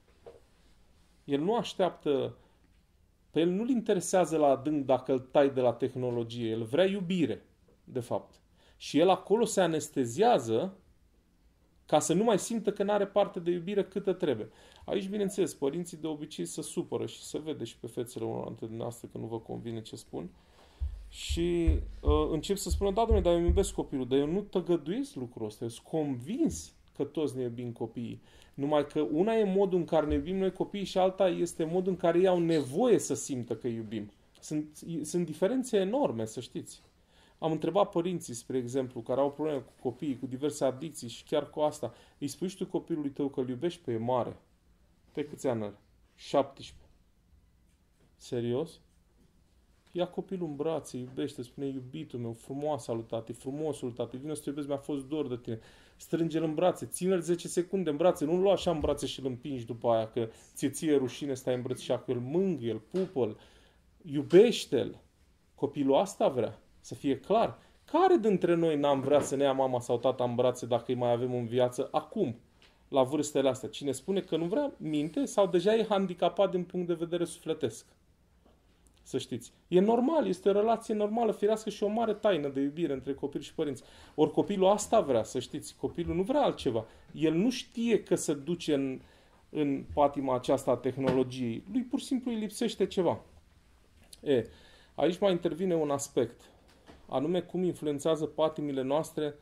El nu așteaptă, pe el nu-l interesează la adânc dacă îl tai de la tehnologie. El vrea iubire, de fapt. Și el acolo se anesteziază ca să nu mai simtă că n-are parte de iubire câtă trebuie. Aici, bineînțeles, părinții de obicei se supără și se vede și pe fețele unor dintre dumneavoastră că nu vă convine ce spun. Și uh, încep să spună, da, domnule, dar eu îmi iubesc copilul, dar eu nu tăgăduiesc lucrul ăsta. Eu sunt convins că toți ne iubim copiii. Numai că una e modul în care ne iubim noi copiii și alta este modul în care ei au nevoie să simtă că iubim. Sunt, sunt diferențe enorme, să știți. Am întrebat părinții, spre exemplu, care au probleme cu copiii, cu diverse adicții și chiar cu asta. Îi spui și tu copilului tău că îl iubești pe mare. Pe câți ani are? șaptesprezece. Serios? Ia copilul în brațe, iubește, spune iubitul meu, frumoasa lui tati, frumosul tati, vino să te iubesc, mi-a fost dor de tine. Strânge-l în brațe, ține-l zece secunde în brațe, nu-l lua așa în brațe și îl împingi după aia, că ție ție rușine stai îmbrățișat cu el, mângâie-l, pupă-l, iubește-l. Copilul asta vrea, să fie clar. Care dintre noi n-am vrea să ne ia mama sau tata în brațe dacă îi mai avem în viață acum, la vârstele astea? Cine spune că nu vrea, minte sau deja e handicapat din punct de vedere sufletesc. Să știți. E normal, este o relație normală, firească și o mare taină de iubire între copil și părinți. Ori copilul asta vrea, să știți. Copilul nu vrea altceva. El nu știe că se duce în, în patima aceasta a tehnologiei. Lui pur și simplu îi lipsește ceva. E, aici mai intervine un aspect. Anume cum influențează patimile noastre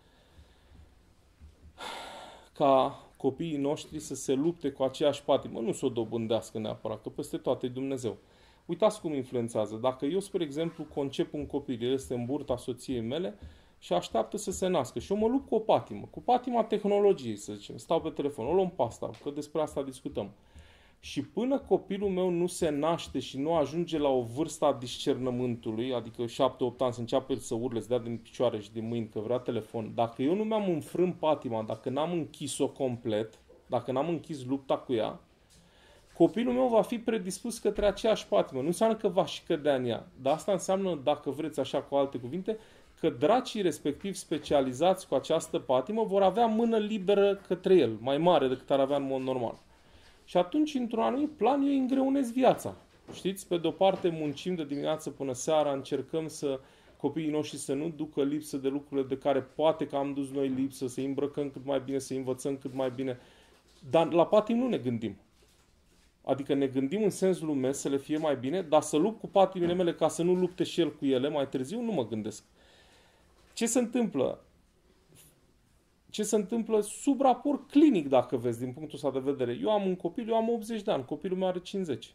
ca copiii noștri să se lupte cu aceeași patimă. Nu să o dobândească neapărat, că peste toate e Dumnezeu. Uitați cum influențează. Dacă eu, spre exemplu, concep un copil, el este în burta soției mele și așteaptă să se nască și eu mă lupt cu o patimă, cu patima tehnologiei, să zicem. Stau pe telefon, o luăm pe asta, că despre asta discutăm. Și până copilul meu nu se naște și nu ajunge la o vârstă a discernământului, adică șapte opt ani, să înceapă el să urle, să dea din picioare și din mâini că vrea telefon, dacă eu nu mi-am înfrânt patima, dacă n-am închis-o complet, dacă n-am închis lupta cu ea, copilul meu va fi predispus către aceeași patimă. Nu înseamnă că va și cădea în ea. Dar asta înseamnă, dacă vreți așa cu alte cuvinte, că dracii respectiv specializați cu această patimă vor avea mână liberă către el, mai mare decât ar avea în mod normal. Și atunci, într-un anumit plan, eu îi îngreunez viața. Știți? Pe de-o parte muncim de dimineață până seara, încercăm să copiii noștri să nu ducă lipsă de lucrurile de care poate că am dus noi lipsă, să îi îmbrăcăm cât mai bine, să îi învățăm cât mai bine. Dar la patim nu ne gândim. Adică ne gândim în sens lumesc să le fie mai bine, dar să lupt cu patimile mele ca să nu lupte și el cu ele mai târziu, nu mă gândesc. Ce se întâmplă? Ce se întâmplă sub raport clinic, dacă vezi, din punctul ăsta de vedere. Eu am un copil, eu am optzeci de ani, copilul meu are cincizeci.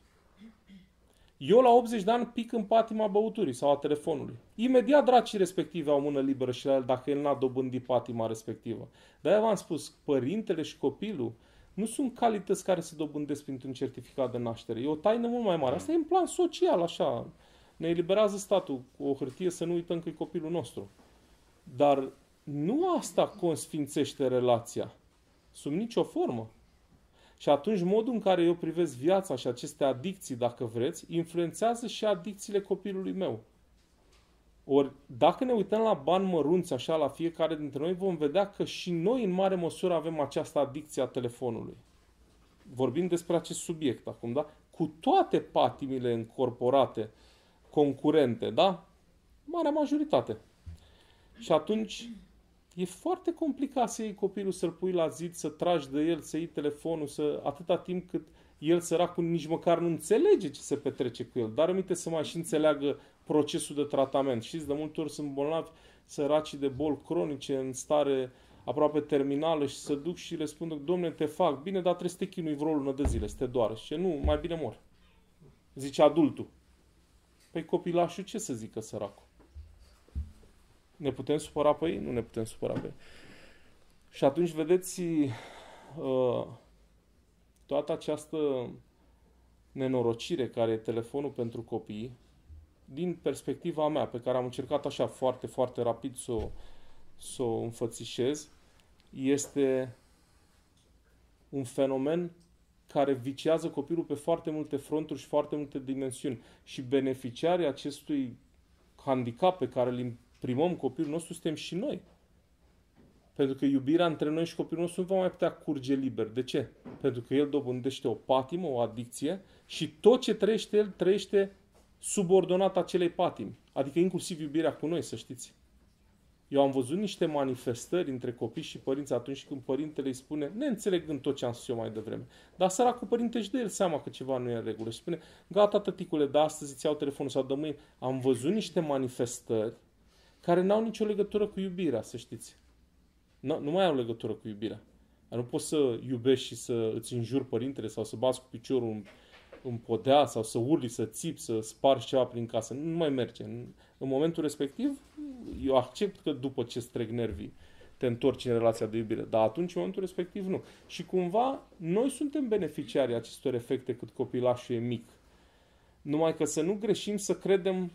Eu la optzeci de ani pic în patima băuturii sau a telefonului. Imediat dracii respective au mână liberă și la el dacă el n-a dobândit patima respectivă. De-aia v-am spus, părintele și copilul nu sunt calități care se dobândesc printr-un certificat de naștere. E o taină mult mai mare. Asta e în plan social, așa. Ne eliberează statul cu o hârtie să nu uităm că e copilul nostru. Dar nu asta consfințește relația. Sub nicio formă. Și atunci modul în care eu privesc viața și aceste adicții, dacă vreți, influențează și adicțiile copilului meu. Ori, dacă ne uităm la bani mărunți, așa, la fiecare dintre noi, vom vedea că și noi, în mare măsură, avem această adicție a telefonului. Vorbim despre acest subiect acum, da? Cu toate patimile încorporate, concurente, da? Marea majoritate. Și atunci, e foarte complicat să iei copilul, să-l pui la zid, să tragi de el, să iei telefonul, să, atâta timp cât el, săracul, nici măcar nu înțelege ce se petrece cu el. Dar aminte să mai și înțeleagă procesul de tratament. Știți, de multe ori sunt bolnavi săraci de boli cronice în stare aproape terminală și să duc și le spun, domne, te fac bine, dar trebuie să te chinui vreo lună de zile, să te doară. Și nu, mai bine mor. Zice adultul. Păi copilașul ce să zică săracul? Ne putem supăra pe ei? Nu ne putem supăra pe ei. Și atunci, vedeți, uh, toată această nenorocire care e telefonul pentru copii, din perspectiva mea, pe care am încercat așa foarte, foarte rapid să o, să o înfățișez, este un fenomen care vicează copilul pe foarte multe fronturi și foarte multe dimensiuni. Și beneficiarii acestui handicap pe care îl imprimăm copilul nostru suntem și noi. Pentru că iubirea între noi și copilul nostru nu va mai putea curge liber. De ce? Pentru că el dobândește o patimă, o adicție și tot ce trăiește el, trăiește subordonat acelei patimi. Adică inclusiv iubirea cu noi, să știți. Eu am văzut niște manifestări între copii și părinți atunci când părintele îi spune, neînțelegând tot ce am spus eu mai devreme, dar săracul părinte își dă el seama că ceva nu e în regulă și spune, gata tăticule, de astăzi îți iau telefonul sau de mâine. Am văzut niște manifestări care n-au nicio legătură cu iubirea, să știți. Nu, nu mai au legătură cu iubirea. Nu poți să iubești și să îți înjuri părintele sau să bați cu piciorul în, în podea sau să urli, să țipi, să spargi ceva prin casă. Nu mai merge. În, în momentul respectiv, eu accept că după ce streg nervii te întorci în relația de iubire. Dar atunci, în momentul respectiv, nu. Și cumva, noi suntem beneficiarii acestor efecte cât copilașul e mic. Numai că să nu greșim să credem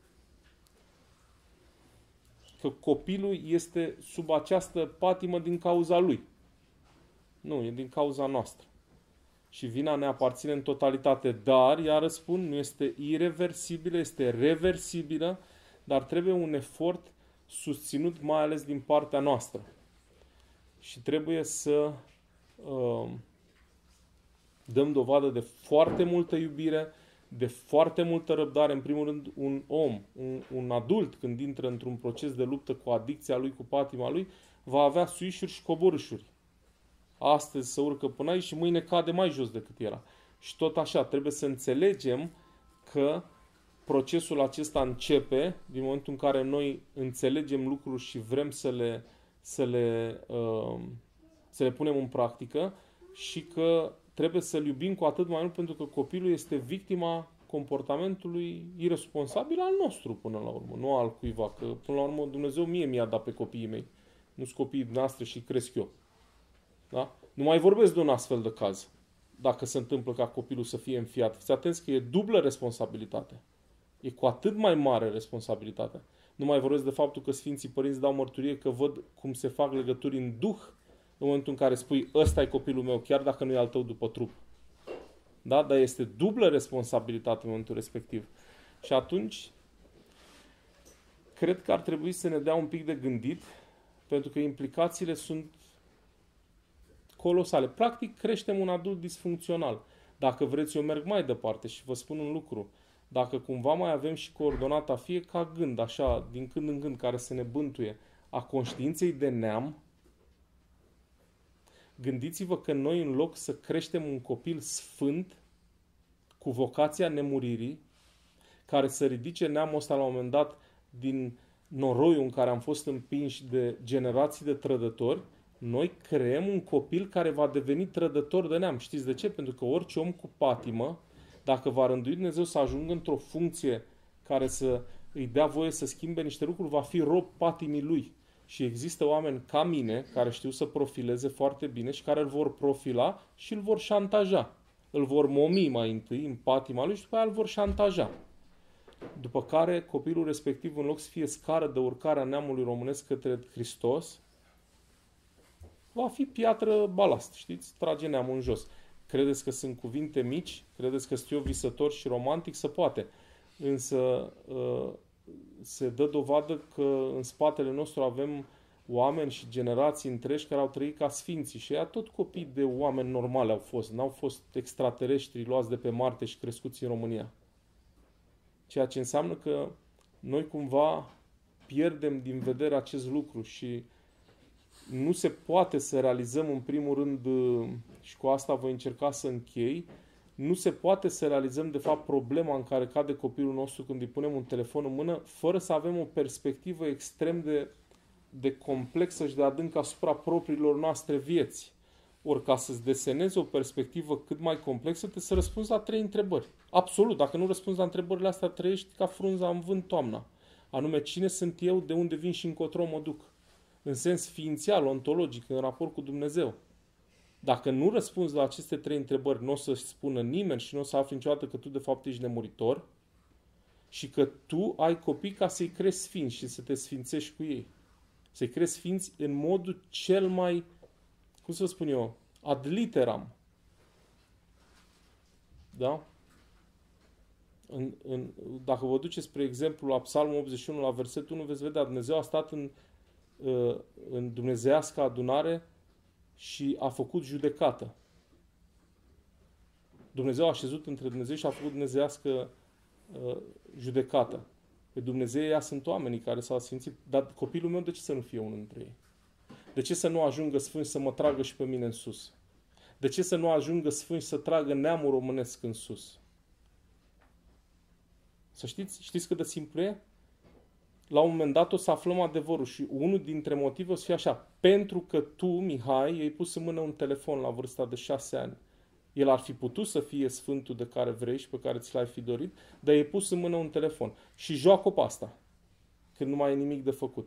că copilul este sub această patimă din cauza lui. Nu, e din cauza noastră. Și vina ne aparține în totalitate, dar, iar spun, nu este ireversibilă, este reversibilă, dar trebuie un efort susținut mai ales din partea noastră. Și trebuie să uh, dăm dovadă de foarte multă iubire, de foarte multă răbdare. În primul rând, un om, un, un adult, când intră într-un proces de luptă cu adicția lui, cu patima lui, va avea suișuri și coborâșuri. Astăzi se urcă până aici și mâine cade mai jos decât era. Și tot așa, trebuie să înțelegem că procesul acesta începe din momentul în care noi înțelegem lucruri și vrem să le, să le, uh, să le punem în practică și că trebuie să-l iubim cu atât mai mult pentru că copilul este victima comportamentului iresponsabil al nostru până la urmă, nu al cuiva. Că până la urmă Dumnezeu mie mi-a dat pe copiii mei, nu-s copiii noastre și cresc eu. Da? Nu mai vorbesc de un astfel de caz. Dacă se întâmplă ca copilul să fie înfiat. Fiți atenți că e dublă responsabilitate. E cu atât mai mare responsabilitatea. Nu mai vorbesc de faptul că Sfinții Părinți dau mărturie că văd cum se fac legături în duh în momentul în care spui ăsta e copilul meu, chiar dacă nu e al tău după trup. Da? Dar este dublă responsabilitate în momentul respectiv. Și atunci cred că ar trebui să ne dea un pic de gândit pentru că implicațiile sunt colosale. Practic creștem un adult disfuncțional. Dacă vreți, eu merg mai departe și vă spun un lucru. Dacă cumva mai avem și coordonata fie ca gând, așa, din când în când, care să ne bântuie, a conștiinței de neam, gândiți-vă că noi, în loc să creștem un copil sfânt, cu vocația nemuririi, care să ridice neamul ăsta la un moment dat din noroiul în care am fost împinși de generații de trădători, noi creăm un copil care va deveni trădător de neam. Știți de ce? Pentru că orice om cu patimă, dacă va rândui Dumnezeu să ajungă într-o funcție care să îi dea voie să schimbe niște lucruri, va fi rob patimii lui. Și există oameni ca mine, care știu să profileze foarte bine și care îl vor profila și îl vor șantaja. Îl vor momi mai întâi în patima lui și după aia îl vor șantaja. După care copilul respectiv, în loc să fie scară de urcare a neamului românesc către Hristos, va fi piatră balast, știți? Trage neamul în jos. Credeți că sunt cuvinte mici? Credeți că sunt eu visător și romantic? Se poate. Însă se dă dovadă că în spatele nostru avem oameni și generații întregi care au trăit ca sfinții și ea tot copii de oameni normali au fost. N-au fost extraterestri luați de pe Marte și crescuți în România. Ceea ce înseamnă că noi cumva pierdem din vedere acest lucru și nu se poate să realizăm în primul rând, și cu asta voi încerca să închei, nu se poate să realizăm de fapt problema în care cade copilul nostru când îi punem un telefon în mână, fără să avem o perspectivă extrem de, de complexă și de adâncă asupra propriilor noastre vieți. Ori ca să-ți desenezi o perspectivă cât mai complexă, trebuie să răspunzi la trei întrebări. Absolut, dacă nu răspunzi la întrebările astea, trăiești ca frunza în vânt toamna. Anume, cine sunt eu, de unde vin și încotro mă duc. În sens ființial, ontologic, în raport cu Dumnezeu. Dacă nu răspunzi la aceste trei întrebări, nu o să spună nimeni și nu o să afli niciodată că tu de fapt ești nemuritor și că tu ai copii ca să-i crezi sfinți și să te sfințești cu ei. Să-i crezi sfinți în modul cel mai, cum să spun eu, ad literam. Da? În, în, dacă vă duceți, spre exemplu, la Psalmul optzeci și unu, la versetul unu, veți vedea, Dumnezeu a stat în, în dumnezeiască adunare și a făcut judecată. Dumnezeu a șezut între Dumnezeu și a făcut dumnezeiască uh, judecată. Pe Dumnezeu sunt oamenii care s-au sfințit. Dar copilul meu de ce să nu fie unul dintre ei? De ce să nu ajungă sfânt să mă tragă și pe mine în sus? De ce să nu ajungă sfânt să tragă neamul românesc în sus? Să știți, știți cât de simplu e? La un moment dat o să aflăm adevărul și unul dintre motive o să fie așa. Pentru că tu, Mihai, i-ai pus în mână un telefon la vârsta de șase ani. El ar fi putut să fie sfântul de care vrei și pe care ți l-ai fi dorit, dar i-ai pus în mână un telefon. Și joacă pe asta, când nu mai e nimic de făcut.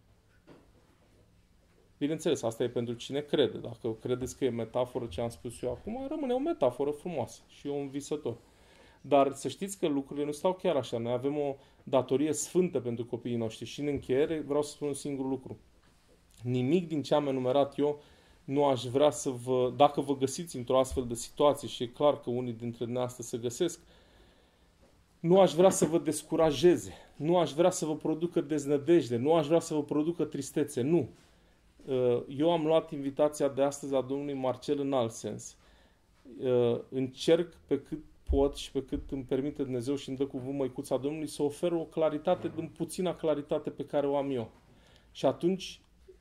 Bineînțeles, asta e pentru cine crede. Dacă credeți că e metaforă ce am spus eu acum, rămâne o metaforă frumoasă și eu un visător. Dar să știți că lucrurile nu stau chiar așa. Noi avem o datorie sfântă pentru copiii noștri. Și în încheiere vreau să spun un singur lucru. Nimic din ce am enumerat eu nu aș vrea să vă... Dacă vă găsiți într-o astfel de situație, și e clar că unii dintre dumneavoastră se găsesc, nu aș vrea să vă descurajeze. Nu aș vrea să vă producă deznădejde. Nu aș vrea să vă producă tristețe. Nu. Eu am luat invitația de astăzi a domnului Marcel în alt sens. Încerc pe cât pot și pe cât îmi permite Dumnezeu și îmi dă cuvânt măicuța Domnului să ofer o claritate din puțina claritate pe care o am eu. Și atunci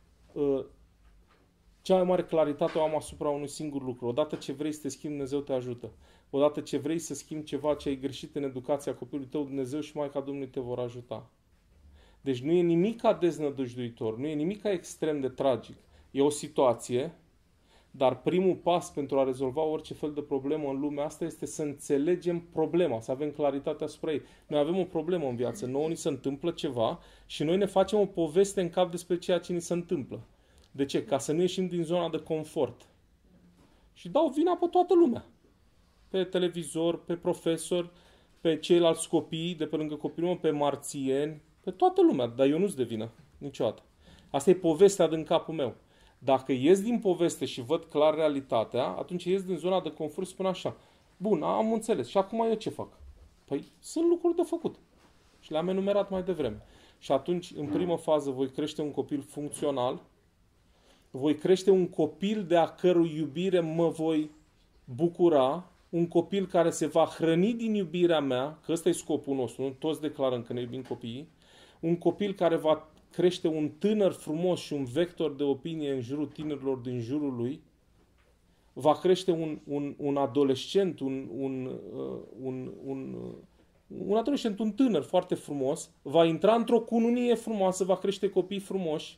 cea mai mare claritate o am asupra unui singur lucru. Odată ce vrei să te schimbi, Dumnezeu te ajută. Odată ce vrei să schimbi ceva ce ai greșit în educația copilului tău, Dumnezeu și Maica Domnului te vor ajuta. Deci nu e nimica deznădăjduitor, nu e nimica extrem de tragic. E o situație, dar primul pas pentru a rezolva orice fel de problemă în lumea asta este să înțelegem problema, să avem claritate asupra ei. Noi avem o problemă în viață, nouă ni se întâmplă ceva și noi ne facem o poveste în cap despre ceea ce ni se întâmplă. De ce? Ca să nu ieșim din zona de confort. Și dau vina pe toată lumea. Pe televizor, pe profesori, pe ceilalți copii de pe lângă copilul meu, pe marțieni, pe toată lumea. Dar eu nu-ți de vină niciodată. Asta e povestea din capul meu. Dacă ies din poveste și văd clar realitatea, atunci ies din zona de confort și spun așa. Bun, am înțeles. Și acum eu ce fac? Păi sunt lucruri de făcut. Și le-am enumerat mai devreme. Și atunci, în primă fază, voi crește un copil funcțional, voi crește un copil de a cărui iubire mă voi bucura, un copil care se va hrăni din iubirea mea, că ăsta e scopul nostru, nu? Toți declarăm că ne iubim copiii, un copil care va crește un tânăr frumos și un vector de opinie în jurul tinerilor din jurul lui, va crește un, un, un adolescent, un, un, uh, un, un, uh, un adolescent, un tânăr foarte frumos, va intra într-o cununie frumoasă, va crește copii frumoși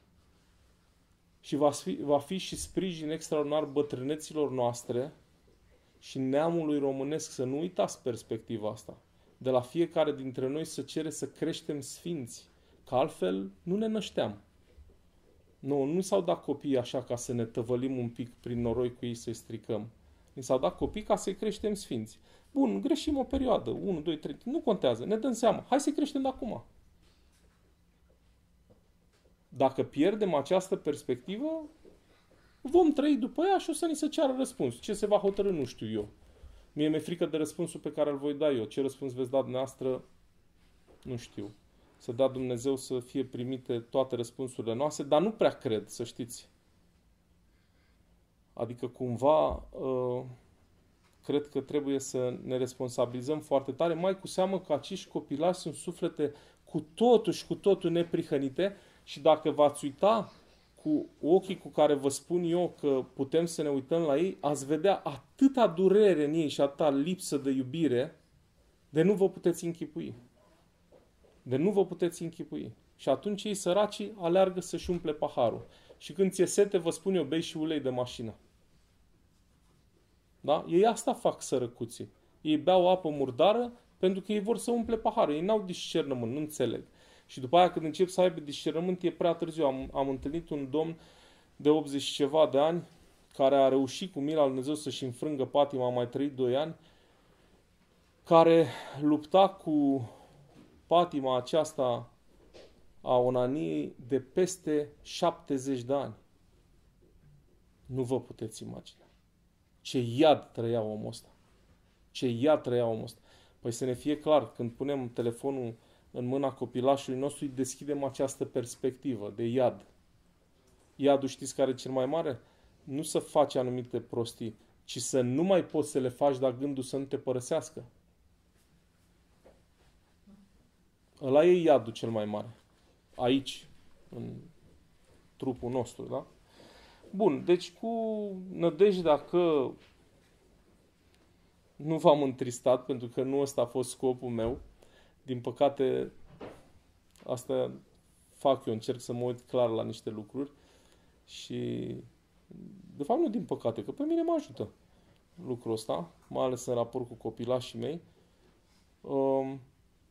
și va fi, va fi și sprijin extraordinar bătrâneților noastre și neamului românesc. Să nu uitați perspectiva asta. De la fiecare dintre noi se cere să creștem sfinți, că altfel nu ne nășteam. Nu, nu s-au dat copiii așa ca să ne tăvălim un pic prin noroi cu ei să-i stricăm. Ni s-au dat copii ca să-i creștem sfinți. Bun, greșim o perioadă, unu, doi, trei, nu contează, ne dăm seama. Hai să-i creștem de acum. Dacă pierdem această perspectivă, vom trăi după ea și o să ni se ceară răspuns. Ce se va hotărî, nu știu eu. Mie mi-e frică de răspunsul pe care îl voi da eu. Ce răspuns veți da dumneavoastră, nu știu. Să dea Dumnezeu să fie primite toate răspunsurile noastre, dar nu prea cred, să știți. Adică cumva uh, cred că trebuie să ne responsabilizăm foarte tare, mai cu seamă că acești copilași sunt suflete cu totul și cu totul neprihănite și dacă v-ați uita cu ochii cu care vă spun eu că putem să ne uităm la ei, ați vedea atâta durere în ei și atâta lipsă de iubire, de nu vă puteți închipui. De nu vă puteți închipui. Și atunci ei săracii aleargă să-și umple paharul. Și când ți-e sete, vă spun eu, bei și ulei de mașină. Da? Ei asta fac sărăcuții. Ei beau apă murdară pentru că ei vor să umple paharul. Ei n-au discernământ, nu înțeleg. Și după aia când încep să aibă discernământ, e prea târziu. Am, am întâlnit un domn de optzeci și ceva de ani care a reușit cu mila lui Dumnezeu să-și înfrângă patima, a mai trăit doi ani, care lupta cu patima aceasta a onaniei de peste șaptezeci de ani. Nu vă puteți imagina. Ce iad trăia omul ăsta. Ce iad trăia omul ăsta. Păi să ne fie clar, când punem telefonul în mâna copilașului nostru, îi deschidem această perspectivă de iad. Iadul știți care e cel mai mare? Nu să faci anumite prostii, ci să nu mai poți să le faci, dar gândul să nu te părăsească. Ăla e iadul cel mai mare. Aici, în trupul nostru, da? Bun, deci cu nădejdea că nu v-am întristat, pentru că nu ăsta a fost scopul meu. Din păcate, asta fac eu, încerc să mă uit clar la niște lucruri și, de fapt, nu din păcate, că pe mine mă ajută lucrul ăsta, mai ales în raport cu copilașii mei. Um,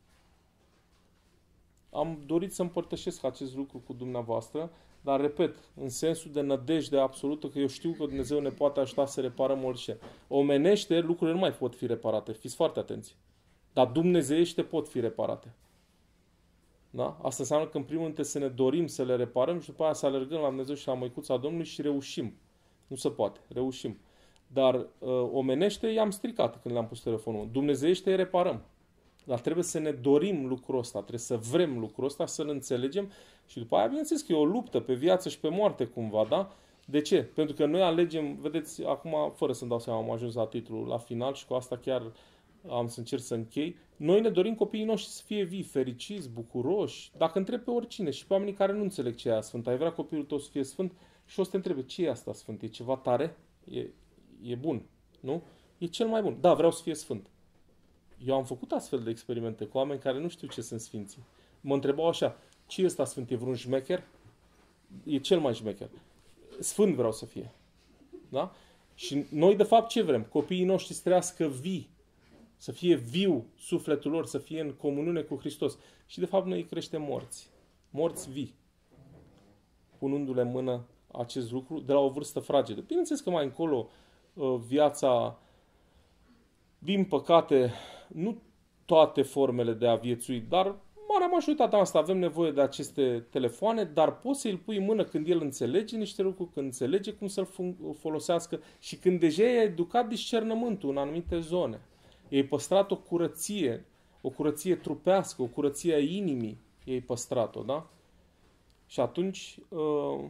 am dorit să împărtășesc acest lucru cu dumneavoastră, dar, repet, în sensul de nădejde absolută, că eu știu că Dumnezeu ne poate ajuta să reparăm orice. Omenește, lucrurile nu mai pot fi reparate. Fiți foarte atenți. Dar dumnezeiește pot fi reparate. Da? Asta înseamnă că, în primul rând, trebuie să ne dorim să le reparăm și după aia să alergăm la Dumnezeu și la Măicuța Domnului și reușim. Nu se poate. Reușim. Dar uh, omenește, i-am stricat când le-am pus telefonul. Dumnezeiește, îi reparăm. Dar trebuie să ne dorim lucrul ăsta, trebuie să vrem lucrul ăsta, să-l înțelegem și după aia, bineînțeles că e o luptă pe viață și pe moarte cumva, da? De ce? Pentru că noi alegem, vedeți, acum, fără să-mi dau seama, am ajuns la titlul la final și cu asta chiar am să încerc să închei. Noi ne dorim copiii noștri să fie vii, fericiți, bucuroși. Dacă întrebi pe oricine și pe oamenii care nu înțeleg ce e aia sfânt, ai vrea copilul tău să fie sfânt și o să te întrebe, ce e asta sfânt? E ceva tare? E, e bun, nu? E cel mai bun. Da, vreau să fie sfânt. Eu am făcut astfel de experimente cu oameni care nu știu ce sunt sfinții. Mă întrebau așa, ce e ăsta sfânt? E vreun șmecher? E cel mai șmecher. Sfânt vreau să fie. Da? Și noi, de fapt, ce vrem? Copiii noștri să trăiască vii. Să fie viu sufletul lor, să fie în comuniune cu Hristos. Și, de fapt, noi îi creștem morți. Morți vii. Punându-le în mână acest lucru de la o vârstă fragedă. Bineînțeles că mai încolo viața, din păcate, nu toate formele de a viețui, dar marea majoritatea asta avem nevoie de aceste telefoane, dar poți să îl pui în mână când el înțelege niște lucruri, când înțelege cum să-l folosească și când deja e educat discernământul în anumite zone. Ei păstrat o curăție, o curăție trupească, o curăție a inimii, ei păstrat-o, da? Și atunci uh,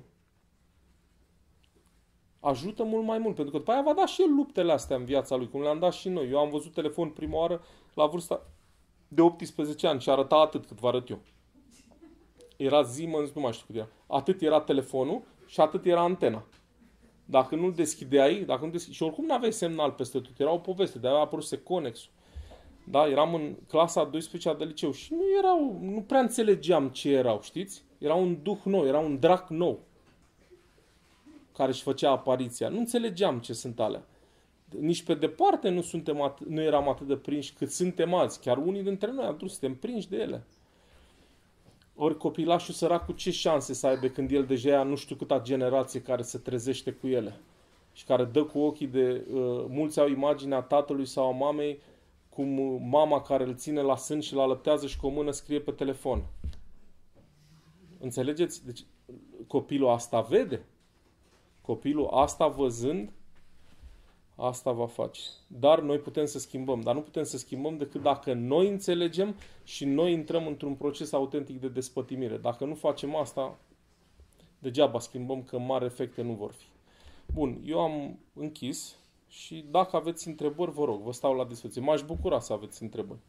ajută mult mai mult, pentru că după aia va da și el luptele astea în viața lui, cum le-am dat și noi. Eu am văzut telefon prima oară la vârsta de optsprezece ani și arăta atât cât vă arăt eu. Era Siemens, nu mai știu cât era. Atât era telefonul și atât era antena. Dacă nu-l deschideai, dacă nu deschide... și oricum nu aveai semnal peste tot, era o poveste, de-aia a apărut Conexul. Da, eram în clasa a douăsprezecea de liceu și nu erau, nu prea înțelegeam ce erau, știți? Era un duh nou, era un drac nou care își făcea apariția. Nu înțelegeam ce sunt alea. Nici pe departe nu, suntem at- nu eram atât de prinși cât suntem azi. Chiar unii dintre noi am suntem prinși de ele. Ori copilașul sărac cu ce șanse să aibă când el deja ia nu știu câta generație care se trezește cu ele și care dă cu ochii de... Uh, mulți au imaginea tatălui sau a mamei cum mama care îl ține la sân și îl alăptează și cu o mână scrie pe telefon. Înțelegeți? Deci copilul asta vede. Copilul asta văzând, asta va face. Dar noi putem să schimbăm. Dar nu putem să schimbăm decât dacă noi înțelegem și noi intrăm într-un proces autentic de despătimire. Dacă nu facem asta, degeaba schimbăm, că mari efecte nu vor fi. Bun, eu am închis și dacă aveți întrebări, vă rog, vă stau la dispoziție. M-aș bucura să aveți întrebări.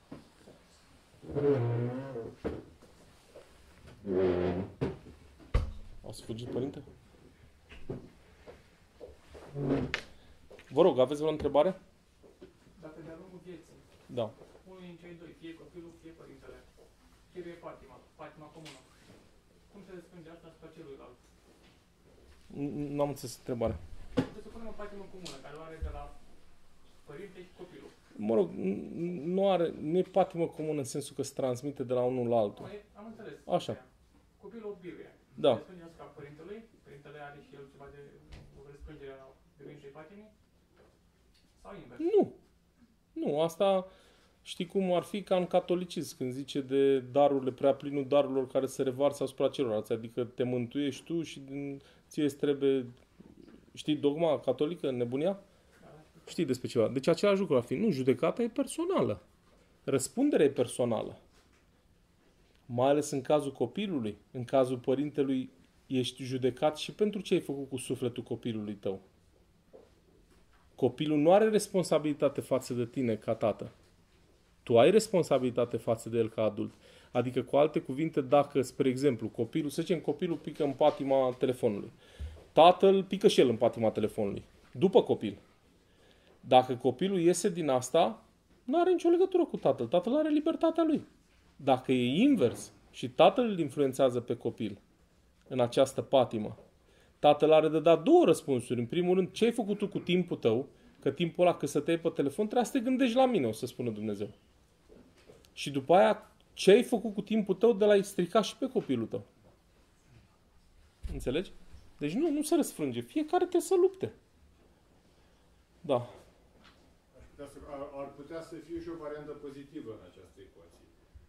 Ați fugit, părinte? Vă rog, aveți vreo întrebare? Dacă de-a lungul vieții, Da. unul din cei doi, fie copilul, fie părintele, chiruie patima, patima comună, cum se desprinde asta asupra celuilalt? N-am înțeles întrebarea. Trebuie să punem o patimă comună, care o are de la părinte și copilul. Mă rog, nu are, nu e patimă comună în sensul că se transmite de la unul la altul. Nu, am înțeles. Așa. Copilul o biruie. Da. Răspunde asupra părintelui, părintele are și el ceva de o răspângere a biruinței patimii? Sau invers? Nu. Nu, asta știi cum ar fi ca în catolicism, când zice de darurile, prea plinul darurilor care se revarsă asupra celorlalți. Adică te mântuiești tu și din, ție îți trebuie, știi dogma catolică, nebunia? Știi despre ceva. Deci același lucru ar fi. Nu, judecata e personală. Răspunderea e personală. Mai ales în cazul copilului, în cazul părintelui, ești judecat și pentru ce ai făcut cu sufletul copilului tău. Copilul nu are responsabilitate față de tine ca tată. Tu ai responsabilitate față de el ca adult. Adică, cu alte cuvinte, dacă, spre exemplu, copilul, să zicem, copilul pică în patima telefonului. Tatăl pică și el în patima telefonului. După copil. Dacă copilul iese din asta, nu are nicio legătură cu tatăl. Tatăl are libertatea lui. Dacă e invers și tatăl îl influențează pe copil în această patimă, tatăl are de dat două răspunsuri. În primul rând, ce ai făcut tu cu timpul tău? Că timpul ăla, că să te iei pe telefon, trebuie să te gândești la mine, o să spună Dumnezeu. Și după aia, ce ai făcut cu timpul tău de la-i strica și pe copilul tău? Înțelegi? Deci nu, nu se răsfrânge. Fiecare trebuie să lupte. Da. Ar putea, să, ar, ar putea să fie și o variantă pozitivă în această ecuație.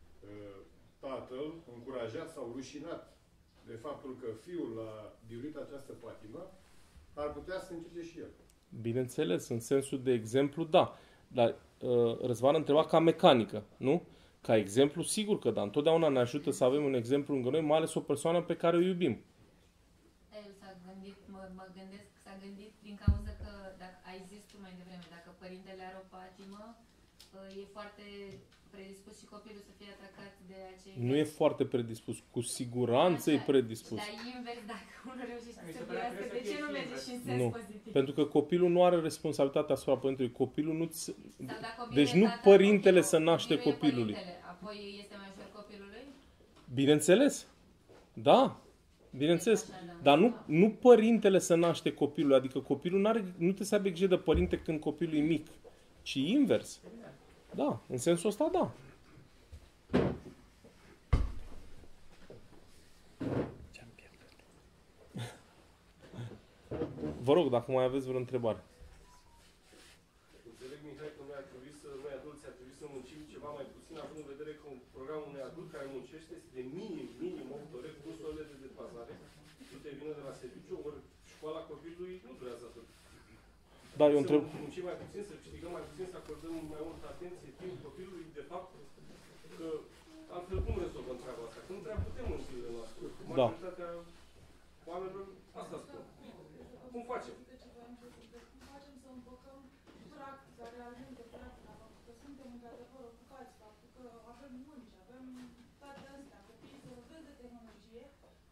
Tatăl, încurajat sau rușinat de faptul că fiul a biruit această patimă, ar putea să încerce și el. Bineînțeles, în sensul de exemplu, da. Dar uh, Răzvan întreba ca mecanică, nu? Ca exemplu, sigur că da. Întotdeauna ne ajută să avem un exemplu lângă noi, mai ales o persoană pe care o iubim. El s-a gândit, mă, mă gândesc, s-a gândit din cauza că, dacă ai zis tu mai devreme, dacă părintele are o patimă, e foarte predispus și copilul să fie atacat de acei... Nu e foarte predispus, cu siguranță Așa, e predispus. Dar invers, dacă unul reușește Mi să se părea biruiască, că de ce e nu și merge invers. și în sens Nu. pozitiv? Pentru că copilul nu are responsabilitatea asupra părintelui. Copilul nu ți... Sau dacă o Deci bine nu tata, părintele copilul, să naște biruie copilului. părintele, apoi este mai ușor copilului? Bineînțeles. Da. Bineînțeles. Așa, da. Dar nu, nu părintele să naște copilul. Adică copilul n-are, nu te să aibă grijă de părinte când copilul e mic. Ci invers. Da. În sensul ăsta, da. Vă rog, dacă mai aveți vreo întrebare. Înțeleg, Mihai, că noi, ar trebui să, noi adulți ar trebui să muncim ceva mai puțin, având în vedere că programul unui adult care muncește este de minim, minim opt ore plus ore de deplasare. Nu te vină de la serviciu, ori școala copilului nu durează atât. Da, eu Să întreb... muncim mai puțin, să câștigăm mai puțin, să acordăm mai multă atenție timp copilului, de fapt, că altfel cum rezolvăm treaba asta? Că nu prea putem în zilele noastre. Majoritatea oamenilor asta spun. Cum facem? Cum facem să împăcăm practica, realmente practica, faptul că suntem într-adevăr ocupați, faptul că avem munci, avem toate astea, copiii se lovesc de tehnologie,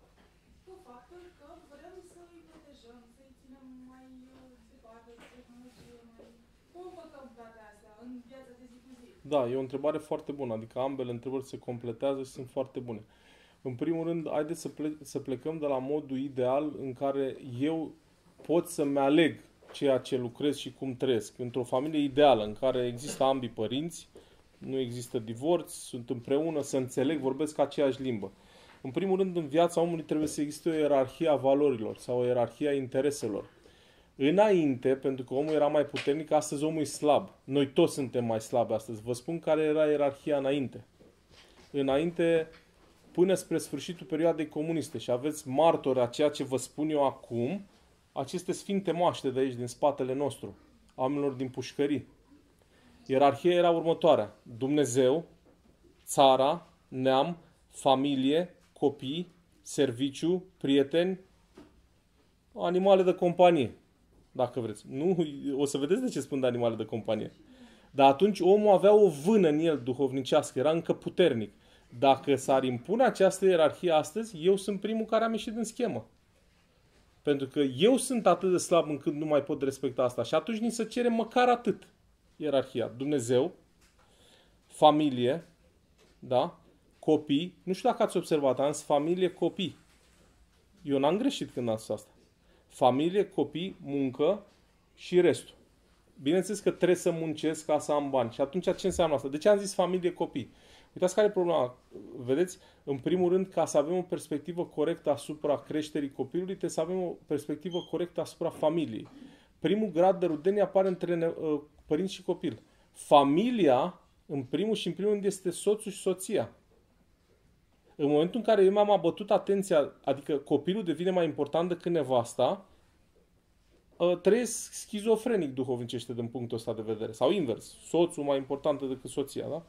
cu faptul că vrem să îi protejăm, să îi ținem mai departe de tehnologie, mai... Cum împăcăm toate astea în viața de zi cu zi? Da, e o întrebare foarte bună, adică ambele întrebări se completează și sunt foarte bune. În primul rând, haideți să, ple- să plecăm de la modul ideal în care eu pot să-mi aleg ceea ce lucrez și cum trăiesc. Într-o familie ideală, în care există ambii părinți, nu există divorț, sunt împreună, să înțeleg, vorbesc aceeași limbă. În primul rând, în viața omului trebuie să existe o ierarhie a valorilor sau o ierarhie a intereselor. Înainte, pentru că omul era mai puternic, astăzi omul e slab. Noi toți suntem mai slabi astăzi. Vă spun care era ierarhia înainte. Înainte, până spre sfârșitul perioadei comuniste, și aveți martori a ceea ce vă spun eu acum, aceste sfinte moaște de aici, din spatele nostru, oamenilor din pușcării. Ierarhia era următoarea. Dumnezeu, țara, neam, familie, copii, serviciu, prieteni, animale de companie, dacă vreți. Nu, o să vedeți de ce spun de animale de companie. Dar atunci omul avea o vână în el duhovnicească, era încă puternic. Dacă s-ar impune această ierarhie astăzi, eu sunt primul care am ieșit din schemă. Pentru că eu sunt atât de slab încât nu mai pot respecta asta. Și atunci ni se cere măcar atât ierarhia. Dumnezeu, familie, da? Copii. Nu știu dacă ați observat, am zis familie, copii. Eu n-am greșit când am spus asta. Familie, copii, muncă și restul. Bineînțeles că trebuie să muncesc ca să am bani. Și atunci ce înseamnă asta? De ce am zis familie, copii? Uitați care e problema. Vedeți, în primul rând, ca să avem o perspectivă corectă asupra creșterii copilului, trebuie să avem o perspectivă corectă asupra familiei. Primul grad de rudenie apare între părinți și copil. Familia, în primul și în primul rând, este soțul și soția. În momentul în care eu mi-am abătut atenția, adică copilul devine mai important decât nevasta, trăiesc schizofrenic duhovnicește din punctul ăsta de vedere. Sau invers, soțul mai important decât soția, da?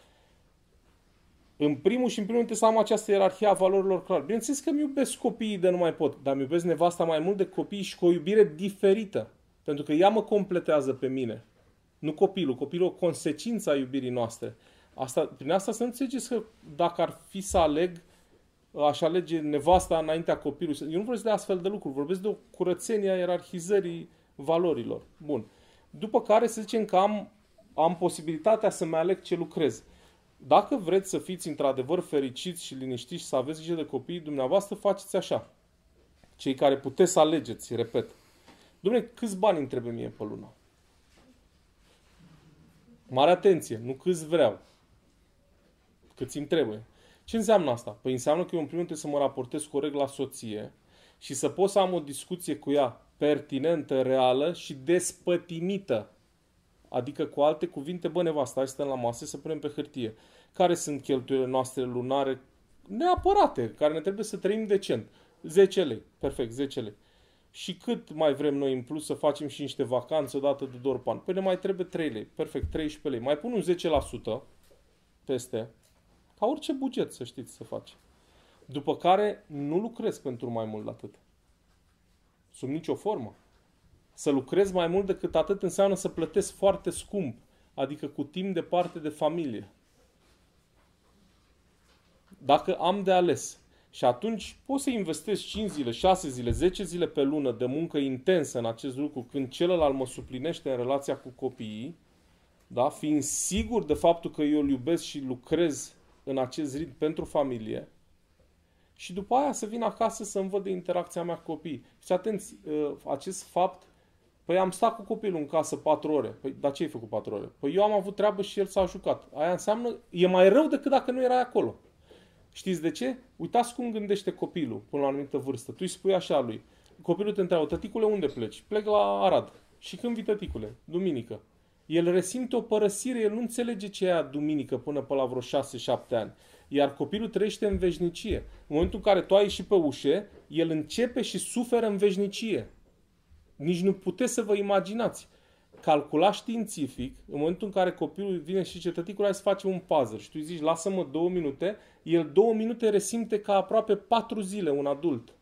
În primul și în primul rând trebuie să am această ierarhie a valorilor clar. Bineînțeles că îmi iubesc copiii de nu mai pot, dar îmi iubesc nevasta mai mult decât copiii și cu o iubire diferită. Pentru că ea mă completează pe mine. Nu copilul. Copilul o consecință a iubirii noastre. Asta, prin asta să înțelegeți că dacă ar fi să aleg, aș alege nevasta înaintea copilului. Eu nu vorbesc de astfel de lucruri, vorbesc de o curățenie a ierarhizării valorilor. Bun. După care să zicem că am, am posibilitatea să-mi aleg ce lucrez. Dacă vreți să fiți într-adevăr fericiți și liniștiți și să aveți grijă de copiii dumneavoastră, faceți așa. Cei care puteți să alegeți, repet. Dom'le, câți bani îmi trebuie mie pe lună? Mare atenție, nu câți vreau. Câți îmi trebuie. Ce înseamnă asta? Păi înseamnă că eu în primul rând trebuie să mă raportez corect la soție și să pot să am o discuție cu ea pertinentă, reală și despătimită. Adică, cu alte cuvinte, bă, nevastă, hai să stăm la masă, să punem pe hârtie. Care sunt cheltuielile noastre lunare neapărate, care ne trebuie să trăim decent? zece lei. Perfect, zece lei. Și cât mai vrem noi în plus să facem și niște vacanțe odată de două ori pe an? Păi ne mai trebuie trei lei. Perfect, treisprezece lei. Mai pun un zece la sută peste, ca orice buget, să știți, să faci. După care nu lucrez pentru mai mult de atât. Sub nicio formă. Să lucrez mai mult decât atât înseamnă să plătesc foarte scump, adică cu timp departe de familie. Dacă am de ales. Și atunci poți să investesc cinci zile, șase zile, zece zile pe lună de muncă intensă în acest lucru, când celălalt mă suplinește în relația cu copiii, da? Fiind sigur de faptul că eu îl iubesc și lucrez în acest ritm pentru familie, și după aia să vin acasă să-mi văd de interacția mea cu copiii. Și atenți, acest fapt, păi am stat cu copilul în casă patru ore. Păi, dar ce ai făcut patru ore? Păi eu am avut treabă și el s-a jucat. Aia înseamnă, e mai rău decât dacă nu erai acolo. Știți de ce? Uitați cum gândește copilul până la o anumită vârstă. Tu îi spui așa lui. Copilul te întreabă, tăticule, unde pleci? Plec la Arad. Și când vii, tăticule? Duminică. El resimte o părăsire, el nu înțelege ce e aia duminică până pe la vreo șase șapte ani. Iar copilul trăiește în veșnicie. În momentul în care tu ai ieșit pe ușe, el începe și suferă în veșnicie. Nici nu puteți să vă imaginați. Calculat științific, în momentul în care copilul vine și zice, tăticule, hai să facem un puzzle. Și tu îi zici, lasă-mă două minute, el două minute resimte ca aproape patru zile un adult.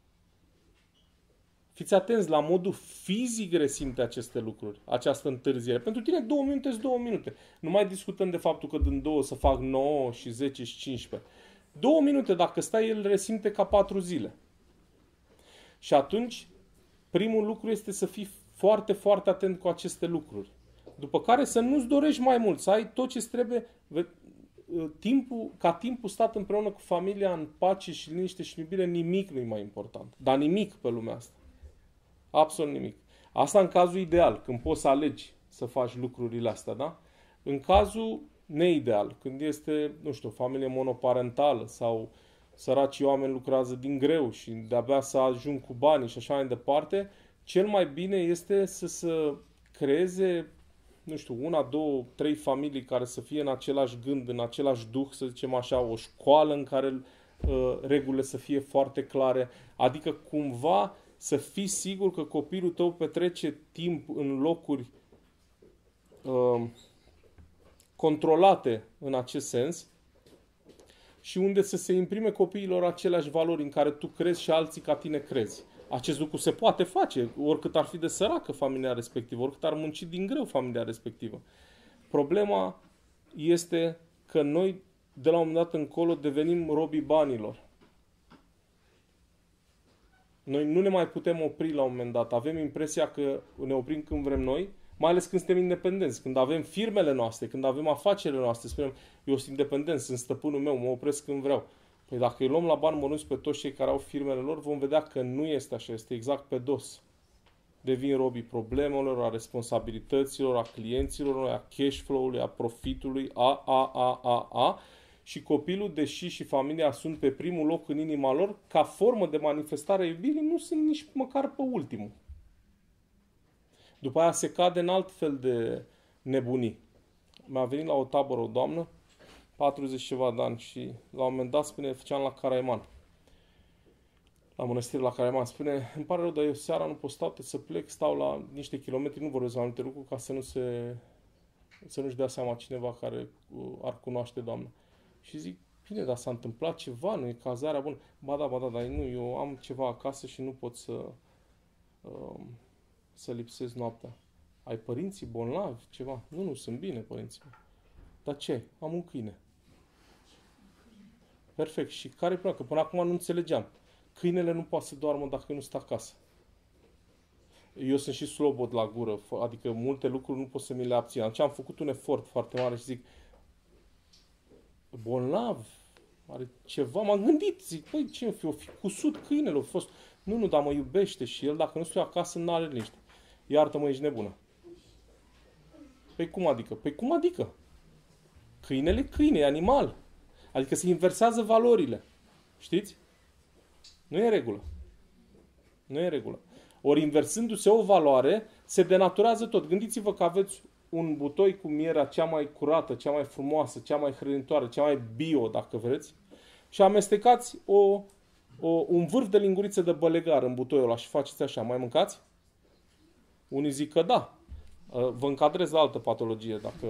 Fiți atenți, la modul fizic resimte aceste lucruri, această întârziere. Pentru tine două minute sunt două minute. Nu mai discutăm de faptul că din două să fac nouă și zece și cincisprezece. Două minute, dacă stai, el resimte ca patru zile. Și atunci, primul lucru este să fii foarte, foarte atent cu aceste lucruri. După care să nu-ți dorești mai mult, să ai tot ce trebuie, timpul, ca timpul stat împreună cu familia în pace și liniște și iubire, nimic nu e mai important. Dar nimic pe lumea asta. Absolut nimic. Asta în cazul ideal, când poți să alegi să faci lucrurile astea, da? În cazul neideal, când este, nu știu, o familie monoparentală sau săracii oameni lucrează din greu și de-abia să ajung cu banii și așa mai departe, cel mai bine este să se creeze, nu știu, una, două, trei familii care să fie în același gând, în același duh, să zicem așa, o școală în care uh, regulile să fie foarte clare, adică cumva să fii sigur că copilul tău petrece timp în locuri uh, controlate în acest sens și unde să se imprime copiilor aceleași valori în care tu crezi și alții ca tine crezi. Acest lucru se poate face, oricât ar fi de săracă familia respectivă, oricât ar munci din greu familia respectivă. Problema este că noi, de la un moment dat încolo, devenim robii banilor. Noi nu ne mai putem opri la un moment dat. Avem impresia că ne oprim când vrem noi, mai ales când suntem independenți, când avem firmele noastre, când avem afacerile noastre. Spunem, eu sunt independent, sunt stăpânul meu, mă opresc când vreau. Păi dacă îi luăm la bani mărunți pe toți cei care au firmele lor, vom vedea că nu este așa, este exact pe dos. devin robii problemelor, a responsabilităților, a clienților, a cash flow-ului, a profitului, a, a, a, a, a. Și copilul, deși și familia sunt pe primul loc în inima lor, ca formă de manifestare a iubirii, nu sunt nici măcar pe ultimul. După aia se cade în alt fel de nebunii. Mi-a venit la o tabără o doamnă, patruzeci ceva de ani, și la un moment dat spune, făceam la Caraiman. La mănăstire la Caraiman, spune, îmi pare rău, dar eu seara nu pot stau, să plec, stau la niște kilometri, nu vorbesc mai multe lucruri, ca să nu se, să nu-și dea seama cineva care ar cunoaște doamna. Și zic, bine, dar s-a întâmplat ceva, nu e cazarea bună. Ba da, ba da, dar nu, eu am ceva acasă și nu pot să, uh, să lipsesc noaptea. Ai părinții bolnavi, ceva? Nu, nu, sunt bine părinții. Dar ce? Am un câine. Perfect. Și care-i problema? Că până acum nu înțelegeam. Câinele nu poate să doarmă dacă nu stă acasă. Eu sunt și slobod la gură, adică multe lucruri nu pot să mi le abțin. Atunci am făcut un efort foarte mare și zic, bolnav, are ceva, m-am gândit, zic, păi ce fi, o fi cusut câinele, a fost, nu, nu, dar mă iubește și el dacă nu stă acasă nu are liniște. Iartă-mă, ești nebună. Păi cum adică? Păi cum adică? Câinele e câine, e animal. Adică se inversează valorile. Știți? Nu e regulă. Nu e regulă. Ori inversându-se o valoare, se denaturează tot. Gândiți-vă că aveți un butoi cu mierea cea mai curată, cea mai frumoasă, cea mai hrănitoare, cea mai bio, dacă vreți, și amestecați o, o, un vârf de linguriță de bălegar în butoiul ăla și faceți așa. Mai mâncați? Unii zic că da. Vă încadrez la altă patologie, dacă...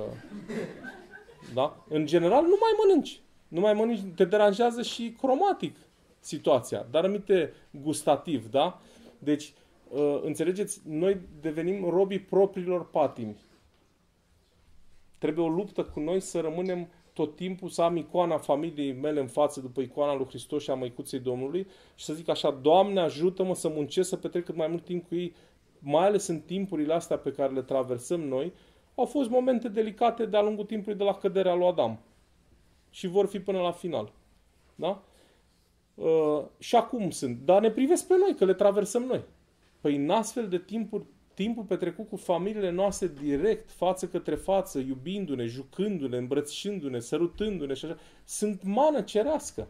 Da? În general, nu mai mănânci. Nu mai mănânci, te deranjează și cromatic situația, dar aminte gustativ, da? Deci, înțelegeți, noi devenim robii propriilor patimi. Trebuie o luptă cu noi să rămânem tot timpul, să am icoana familiei mele în față după icoana lui Hristos și a Măicuței Domnului și să zic așa, Doamne, ajută-mă să muncesc, să petrec cât mai mult timp cu ei, mai ales în timpurile astea pe care le traversăm noi. Au fost momente delicate de-a lungul timpului de la căderea lui Adam. Și vor fi până la final. Da? Uh, și acum sunt. Dar ne privesc pe noi, că le traversăm noi. Păi în astfel de timpuri, timpul petrecut cu familiile noastre direct, față către față, iubindu-ne, jucându-ne, îmbrățișându-ne, sărutându-ne și așa, sunt mană cerească.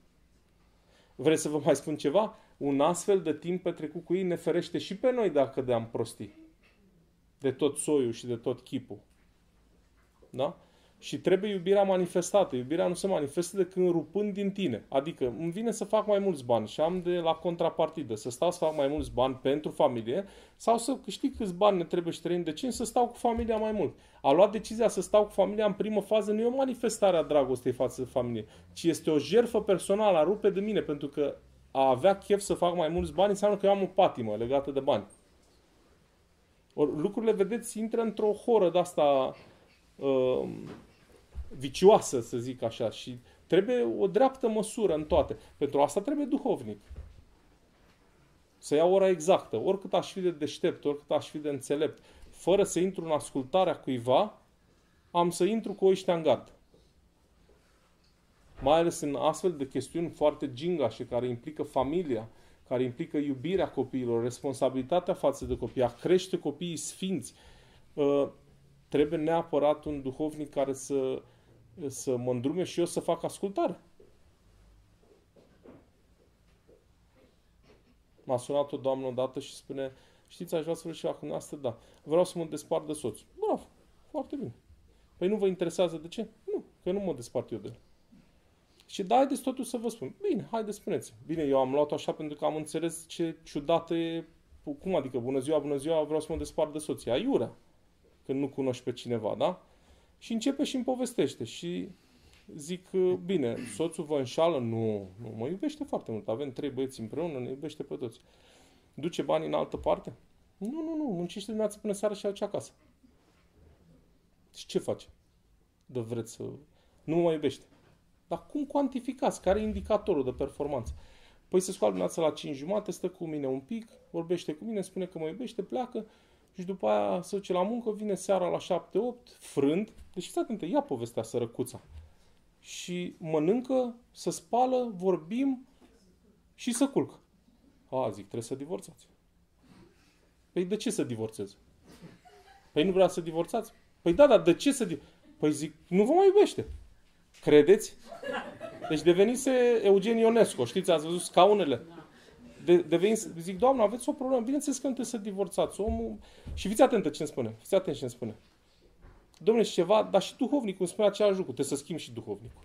Vreți să vă mai spun ceva? Un astfel de timp petrecut cu ei ne ferește și pe noi dacă cădeam prostii. De tot soiul și de tot chipul. Da? Și trebuie iubirea manifestată. Iubirea nu se manifestă decât rupând din tine. Adică îmi vine să fac mai mulți bani și am de la contrapartidă să stau să fac mai mulți bani pentru familie sau să câștig câți bani ne trebuie și trăim de cinci, să stau cu familia mai mult. A luat decizia să stau cu familia în primă fază nu e o manifestare a dragostei față de familie, ci este o jertfă personală, a rupe de mine, pentru că a avea chef să fac mai mulți bani înseamnă că eu am o patimă legată de bani. Or, lucrurile, vedeți, intră într-o horă de-asta uh, vicioasă, să zic așa, și trebuie o dreaptă măsură în toate. Pentru asta trebuie duhovnic. Să iau ora exactă, oricât aș fi de deștept, oricât aș fi de înțelept, fără să intru în ascultarea cuiva, am să intru cu oiștea în gard. Mai ales în astfel de chestiuni foarte gingașe, care implică familia, care implică iubirea copiilor, responsabilitatea față de copii, a crește copiii sfinți. Uh, trebuie neapărat un duhovnic care să, să mă îndrume și eu să fac ascultare. M-a sunat o doamnă odată și spune, știți, aș vrea să vă și la dumneavoastră, da, vreau să mă despart de soț. Bravo, foarte bine. Păi nu vă interesează de ce? Nu, că nu mă despart eu de el. Și da, haideți totuși să vă spun. Bine, haideți, spuneți. Bine, eu am luat-o așa pentru că am înțeles ce ciudată e. Cum adică, bună ziua, bună ziua, vreau să mă despart de soție. Aiurea. Când nu cunoști pe cineva, da? Și începe și îmi povestește. Și zic, bine, soțul vă înșală? Nu, nu, mă iubește foarte mult. Avem trei băieți împreună, ne iubește pe toți. Duce banii în altă parte? Nu, nu, nu, muncește dimineața până seara și aduce acasă. Și ce face? De vreți să... Nu mă iubește. Dar cum cuantificați? Care e indicatorul de performanță? Păi se scoală dimineața la cinci jumate, stă cu mine un pic, vorbește cu mine, spune că mă iubește, pleacă și după aia se duce la muncă, vine seara la șapte opt, frânt. Deci fiți atentă, ia povestea sărăcuța. Și mănâncă, se spală, vorbim și se culcă. A, zic, trebuie să divorțați. Păi de ce să divorțeze? Păi nu vrea să divorțați? Păi da, dar de ce să divorțeze? Păi zic, nu vă mai iubește. Credeți? Deci devenise Eugen Ionescu, știți, ați văzut scaunele? De, deveniți, zic, doamnă, aveți o problemă, bineînțeles că nu trebuie să divorțați. Omul... Și fiți atentă ce îmi spune, fiți atenți ce îmi spune. Dom'le, și ceva, dar și duhovnicul îmi spune același lucru, trebuie să schimbi și duhovnicul.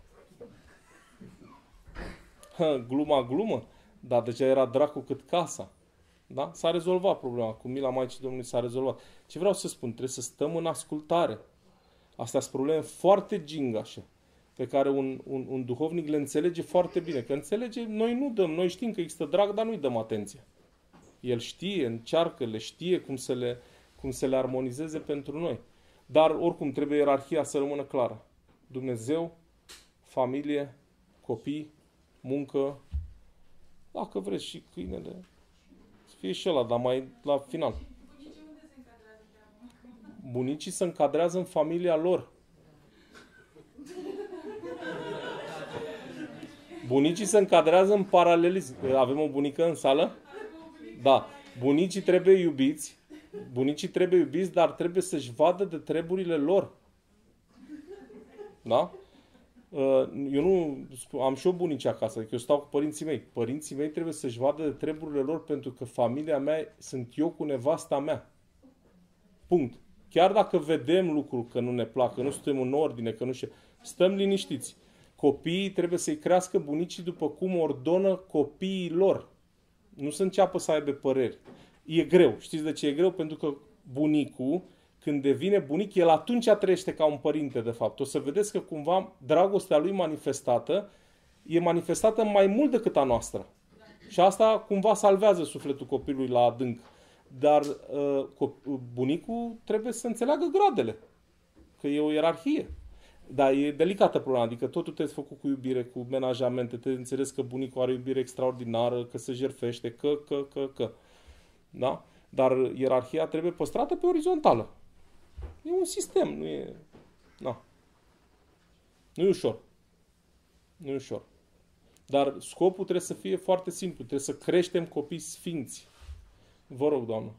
Ha, gluma, glumă, dar deja era dracu cât casa. Da? S-a rezolvat problema, cu mila Maicii Domnului s-a rezolvat. Ce vreau să spun, trebuie să stăm în ascultare. Astea sunt probleme foarte gingașe, pe care un, un, un duhovnic le înțelege foarte bine. Că înțelege, noi nu dăm, noi știm că există drag, dar nu-i dăm atenție. El știe, încearcă, le știe cum să le, cum să le armonizeze pentru noi. Dar oricum trebuie ierarhia să rămână clară. Dumnezeu, familie, copii, muncă, dacă vreți și câinele, să fie și ăla, dar mai la final. Bunicii unde se încadrează întreabă? Bunicii se încadrează în familia lor. Bunicii se încadrează în paralelism. Avem o bunică în sală? Da. Bunicii trebuie iubiți. Bunicii trebuie iubiți, dar trebuie să-și vadă de treburile lor. Da? Eu nu... Am și o bunici acasă, că eu stau cu părinții mei. Părinții mei trebuie să-și vadă de treburile lor, pentru că familia mea sunt eu cu nevasta mea. Punct. Chiar dacă vedem lucruri că nu ne plac, că nu suntem în ordine, că nu știu, stăm liniștiți. Copiii trebuie să-i crească bunicii după cum ordonă copiii lor. Nu să înceapă să aibă păreri. E greu. Știți de ce e greu? Pentru că bunicul, când devine bunic, el atunci trăiește ca un părinte, de fapt. O să vedeți că cumva dragostea lui manifestată e manifestată mai mult decât a noastră. Și asta cumva salvează sufletul copilului la adânc. Dar uh, bunicul trebuie să înțeleagă gradele. Că e o ierarhie. Dar e delicată problema, adică totul trebuie făcut cu iubire, cu menajamente, trebuie înțeles că bunicul are iubire extraordinară, că se jertfește, că, că, că, că. Da? Dar ierarhia trebuie păstrată pe orizontală. E un sistem, nu e... Na. Nu e ușor. Nu e ușor. Dar scopul trebuie să fie foarte simplu, trebuie să creștem copii sfinți. Vă rog, doamnă.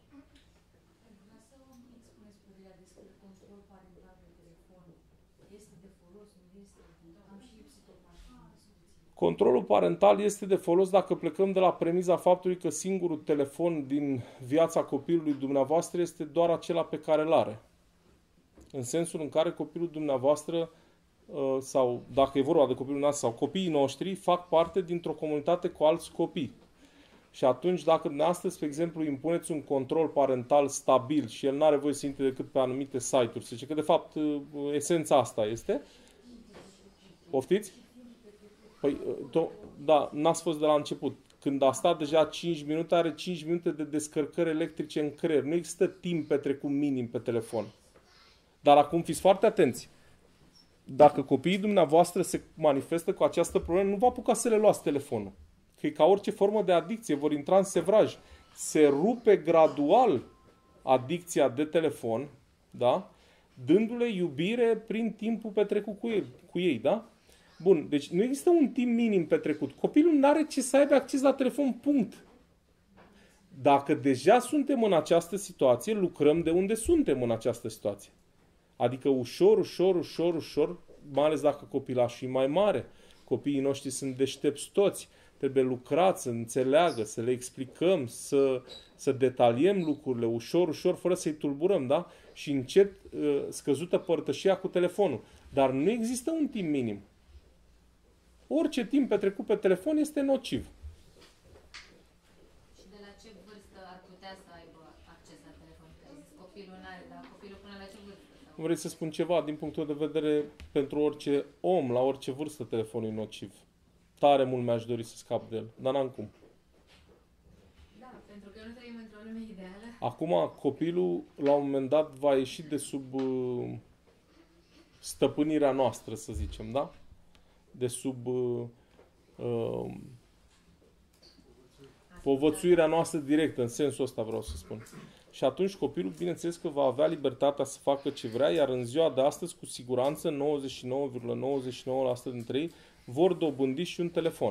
Controlul parental este de folos dacă plecăm de la premiza faptului că singurul telefon din viața copilului dumneavoastră este doar acela pe care îl are. În sensul în care copilul dumneavoastră, sau dacă e vorba de copilul nostru sau copiii noștri, fac parte dintr-o comunitate cu alți copii. Și atunci, dacă dumneavoastră, spre exemplu, impuneți un control parental stabil și el nu are voie să intre decât pe anumite site-uri, să zice că, de fapt, esența asta este. Poftiți? Păi, da, n-ați fost de la început. Când a stat deja cinci minute, are cinci minute de descărcări electrice în creier. Nu există timp petrecut minim pe telefon. Dar acum fiți foarte atenți. Dacă copiii dumneavoastră se manifestă cu această problemă, nu vă apuca să le luați telefonul. Că e ca orice formă de adicție, vor intra în sevraj. Se rupe gradual adicția de telefon, da? Dându-le iubire prin timpul petrecut cu ei, cu ei, da? Bun, deci nu există un timp minim petrecut. Copilul nu are ce să aibă acces la telefon, punct. Dacă deja suntem în această situație, lucrăm de unde suntem în această situație. Adică ușor, ușor, ușor, ușor, mai ales dacă copilașul e mai mare, copiii noștri sunt deștepți toți, trebuie lucrat, să înțeleagă, să le explicăm, să, să detaliem lucrurile ușor, ușor, fără să-i tulburăm, da? Și încet scăzută părtășia cu telefonul. Dar nu există un timp minim. Orice timp petrecut pe telefon este nociv. Și de la ce vârstă ar putea să aibă acces la telefon? Copilul n-are, dar copilul până la ce vârstă? Sau? Vrei să spun ceva din punctul de vedere pentru orice om, la orice vârstă telefonul e nociv. Tare mult mi-aș dori să scap de el, dar n-am cum. Da, pentru că nu trăim într-o lume ideală. Acum, copilul, la un moment dat, va ieși de sub uh, stăpânirea noastră, să zicem, da? De sub uh, uh, povățuirea noastră directă, în sensul ăsta vreau să spun. Și atunci copilul, bineînțeles că va avea libertatea să facă ce vrea, iar în ziua de astăzi, cu siguranță, nouăzeci și nouă virgulă nouăzeci și nouă la sută dintre ei vor dobândi și un telefon.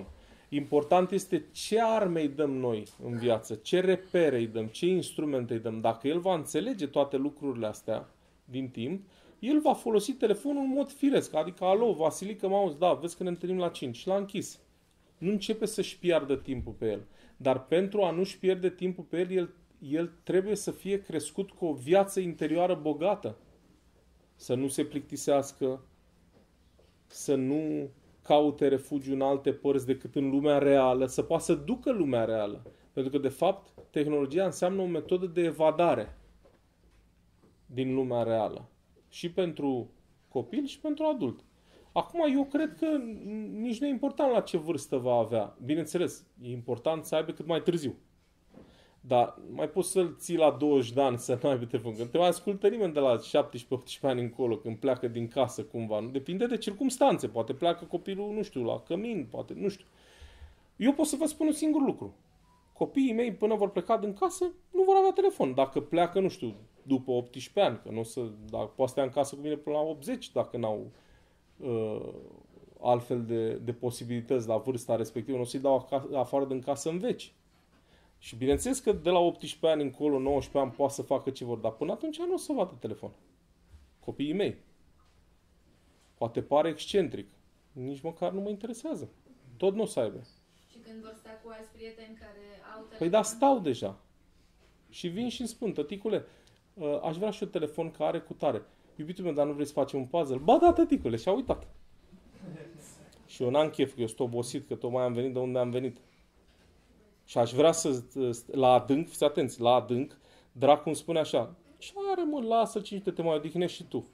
Important este ce arme îi dăm noi în viață, ce repere îi dăm, ce instrumente îi dăm. Dacă el va înțelege toate lucrurile astea din timp, el va folosi telefonul în mod firesc. Adică, alo, Vasilică, mă auzi, da, vezi că ne întâlnim la cinci. Și l-a închis. Nu începe să-și piardă timpul pe el. Dar pentru a nu-și pierde timpul pe el, el, el trebuie să fie crescut cu o viață interioară bogată. Să nu se plictisească, să nu caute refugiu în alte părți decât în lumea reală, să poată să ducă lumea reală. Pentru că, de fapt, tehnologia înseamnă o metodă de evadare din lumea reală. Și pentru copil și pentru adult. Acum, eu cred că nici nu e important la ce vârstă va avea. Bineînțeles, e important să aibă cât mai târziu. Dar mai poți să-l ții la douăzeci de ani să nu aibă telefon. Când te mai ascultă nimeni de la șaptesprezece optsprezece ani încolo, când pleacă din casă cumva. Nu? Depinde de circumstanțe. Poate pleacă copilul, nu știu, la cămin, poate, nu știu. Eu pot să vă spun un singur lucru. Copiii mei, până vor pleca din casă, nu vor avea telefon. Dacă pleacă, nu știu, după optsprezece ani, că nu o să, dacă poate stea în casă cu mine până la optzeci, dacă n-au uh, altfel de, de posibilități la vârsta respectivă, nu o să-i dau afară din casă în veci. Și bineînțeles că de la optsprezece ani încolo, nouăsprezece ani, poate să facă ce vor, dar până atunci nu o să vadă telefon. Copiii mei. Poate pare excentric. Nici măcar nu mă interesează. Tot nu o să aibă. Și când vor sta cu alți prieteni care au telefon? Păi da, stau deja. Și vin și îmi spun, tăticule, aș vrea și un telefon care are cu tare. Iubitul meu, dar nu vrei să facem un puzzle? Ba da, tăticule, și-a uitat. Și eu n-am chef, că eu sunt obosit, că tocmai am venit de unde am venit. Și aș vrea să, la adânc, fiți atenți, la adânc, dracu îmi spune așa, ce are mă, lasă cinci minute, te mai odihnești și tu.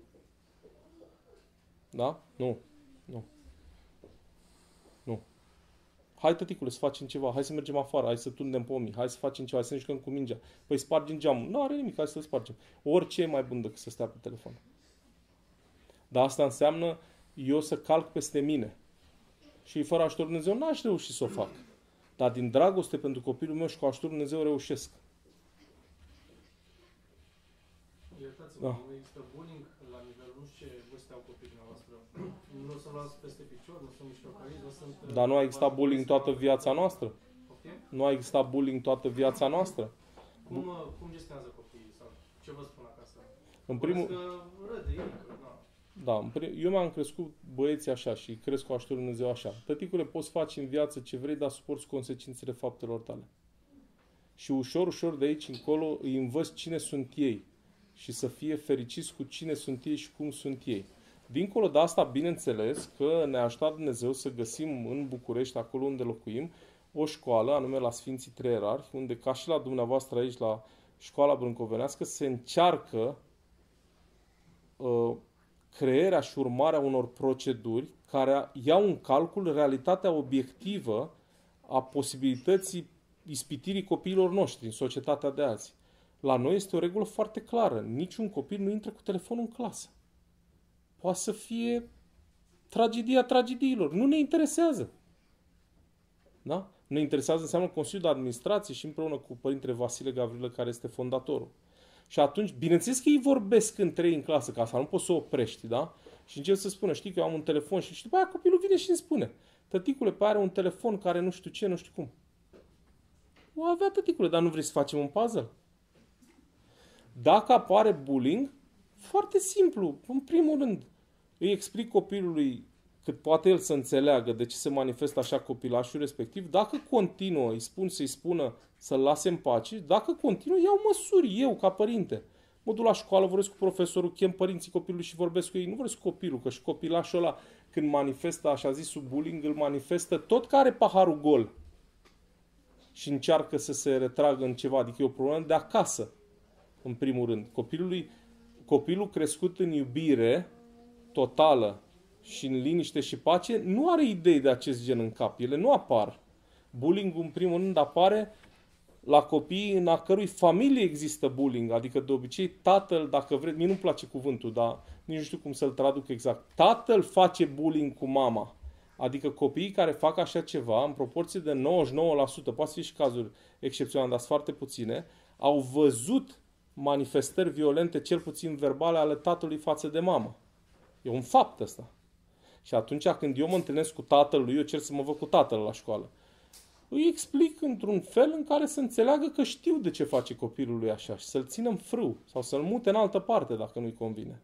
Da? Nu. Nu. Nu. Hai, tăticule, să facem ceva, hai să mergem afară, hai să tundem pomii, hai să facem ceva, hai să ne jucăm cu mingea. Păi spargem geamul. Nu are nimic, hai să-l spargem. Orice e mai bun decât să stea pe telefon. Dar asta înseamnă eu să calc peste mine. Și fără ajutorul Dumnezeu n-aș reuși să o fac. Dar din dragoste pentru copilul meu și cu ajutorul Dumnezeu reușesc. Iertați-mă, Da. nu există bullying la nivel, nu știu ce vârste au copiii noastre. Nu o să luați peste picior, nu sunt miștocăriți, nu sunt... Dar nu a existat bullying toată viața noastră? Okay? Nu a existat bullying toată viața noastră? Cum, cum gestionează copiii? Sau ce vă spun acasă? În primul... Că râde ei, că na. Da, în prim... eu mi-am crescut băieții așa și cresc cu ajutorul Dumnezeu așa. Tăticule, poți face în viață ce vrei, dar suporți consecințele faptelor tale. Și ușor, ușor de aici încolo îi învăț cine sunt ei. Și să fie fericiți cu cine sunt ei și cum sunt ei. Dincolo de asta, bineînțeles că ne-a ajutat Dumnezeu să găsim în București, acolo unde locuim, o școală, anume la Sfinții Trei Ierarhi, unde, ca și la dumneavoastră aici, la Școala Brâncovenească, se încearcă uh, crearea și urmarea unor proceduri care iau în calcul realitatea obiectivă a posibilității ispitirii copiilor noștri în societatea de azi. La noi este o regulă foarte clară. Niciun copil nu intră cu telefonul în clasă. Poate să fie tragedia tragediilor. Nu ne interesează. Da? Ne interesează, înseamnă Consiliul de Administrație și împreună cu Părintele Vasile Gavrilă, care este fondatorul. Și atunci, bineînțeles că ei vorbesc între ei în clasă, ca asta nu poți să o oprești, da? Și încep să spună, știi că eu am un telefon și, și după aia copilul vine și îmi spune, tăticule, pe are un telefon care nu știu ce, nu știu cum. O avea, tăticule, dar nu vrei să facem un puzzle? Dacă apare bullying, foarte simplu. În primul rând, îi explic copilului cât poate el să înțeleagă de ce se manifestă așa copilașul respectiv. Dacă continuă, îi spun să-i spună să-l lase în pace. Dacă continuă, iau măsuri eu, ca părinte. Mă duc la școală, vorbesc cu profesorul, chem părinții copilului și vorbesc cu ei. Nu vorbesc cu copilul, că și copilașul ăla, când manifestă așa zisul bullying, îl manifestă tot care are paharul gol și încearcă să se retragă în ceva. Adică e o problemă de acasă. În primul rând, copilului, copilul crescut în iubire totală și în liniște și pace nu are idei de acest gen în cap. Ele nu apar. Bullying-ul, în primul rând, apare la copii în a cărui familie există bullying. Adică, de obicei, tatăl, dacă vreți, mie nu-mi place cuvântul, dar nici nu știu cum să-l traduc exact. Tatăl face bullying cu mama. Adică copiii care fac așa ceva, în proporție de nouăzeci și nouă la sută, poate fi și cazuri excepționale, dar sunt foarte puține, au văzut manifestări violente, cel puțin verbale, ale tatălui față de mamă. E un fapt ăsta. Și atunci când eu mă întâlnesc cu tatăl lui, eu cer să mă văd cu tatăl la școală. Îi explic într-un fel în care să înțeleagă că știu de ce face copilul lui așa și să-l țină în frâu sau să-l mute în altă parte dacă nu-i convine.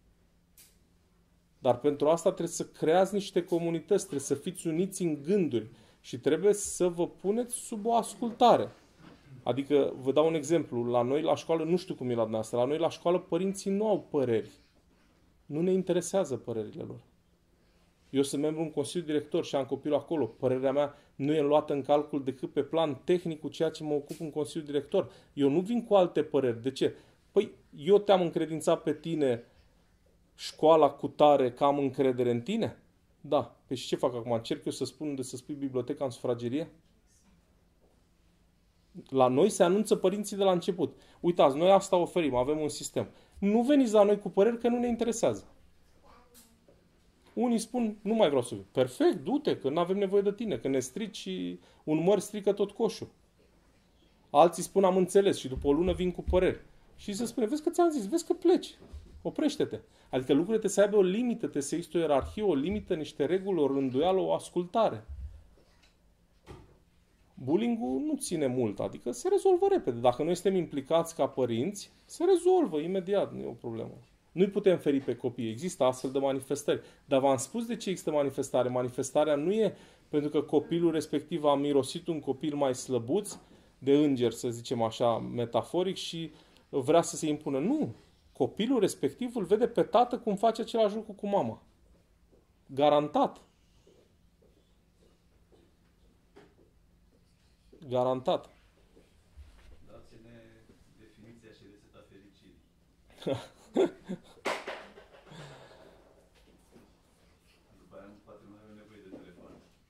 Dar pentru asta trebuie să creați niște comunități, trebuie să fiți uniți în gânduri și trebuie să vă puneți sub o ascultare. Adică, vă dau un exemplu, la noi la școală, nu știu cum e la dumneavoastră, la noi la școală părinții nu au păreri. Nu ne interesează părerile lor. Eu sunt membru în Consiliul Director și am copilul acolo. Părerea mea nu e luată în calcul decât pe plan tehnic cu ceea ce mă ocup în Consiliul Director. Eu nu vin cu alte păreri. De ce? Păi eu te-am încredințat pe tine școala cu tare că am încredere în tine? Da. Păi și ce fac acum? Încerc eu să spun unde să spui biblioteca în sufragerie? La noi se anunță părinții de la început. Uitați, noi asta oferim, avem un sistem. Nu veniți la noi cu păreri că nu ne interesează. Unii spun, nu mai vreau să vin. Perfect, du-te, că nu avem nevoie de tine, că ne strici și un măr strică tot coșul. Alții spun, am înțeles și după o lună vin cu păreri. Și se spune, vezi că ți-am zis, vezi că pleci. Oprește-te. Adică lucrurile trebuie să aibă o limită, trebuie să există o ierarhie, o limită, niște reguli, o rânduială, o ascultare. Bullying-ul nu ține mult, adică se rezolvă repede. Dacă noi suntem implicați ca părinți, se rezolvă imediat, nu e o problemă. Nu-i putem feri pe copii, există astfel de manifestări. Dar v-am spus de ce există manifestare. Manifestarea nu e pentru că copilul respectiv a mirosit un copil mai slăbuț, de înger, să zicem așa, metaforic, și vrea să se impună. Nu! Copilul respectiv îl vede pe tată cum face același lucru cu mama. Garantat. Garantat. Dați-ne definiția și rețeta fericirii. După aia, poate nu avem nevoie de telefon.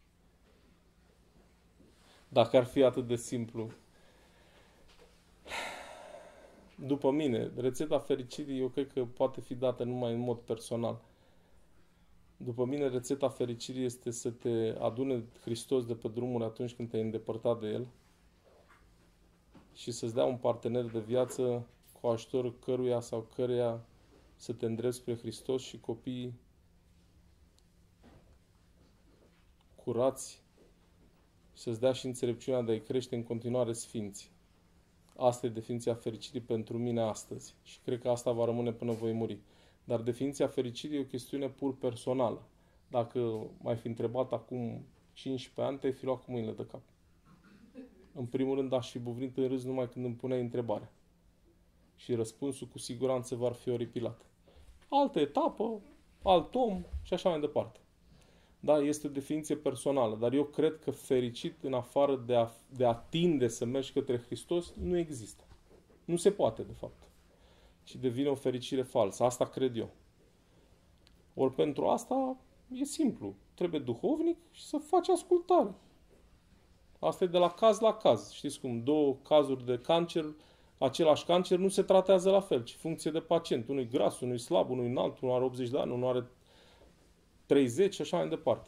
Dacă ar fi atât de simplu. După mine, rețeta fericirii eu cred că poate fi dată numai în mod personal. După mine, rețeta fericirii este să te adune Hristos de pe drumuri atunci când te-ai îndepărtat de El și să-ți dea un partener de viață cu ajutorul căruia sau căreia să te îndrepți spre Hristos și copiii curați, să-ți dea și înțelepciunea de a-i crește în continuare sfinți. Asta e definiția fericirii pentru mine astăzi și cred că asta va rămâne până voi muri. Dar definiția fericirii e o chestiune pur personală. Dacă m-ai fi întrebat acum cincisprezece ani, te-ai fi luat cu mâinile de cap. În primul rând, aș fi buvnit în râs numai când îmi puneai întrebarea. Și răspunsul cu siguranță va fi oripilat. Altă etapă, alt om și așa mai departe. Da, este o definiție personală, dar eu cred că fericit în afară de a, de a tinde să mergi către Hristos nu există. Nu se poate, de fapt. Și devine o fericire falsă. Asta cred eu. Ori pentru asta e simplu. Trebuie duhovnic și să faci ascultare. Asta e de la caz la caz. Știți cum? Două cazuri de cancer, același cancer nu se tratează la fel, ci funcție de pacient. Unul e gras, unul e slab, unul e înalt, unul are optzeci de ani, unul are treizeci și așa mai departe.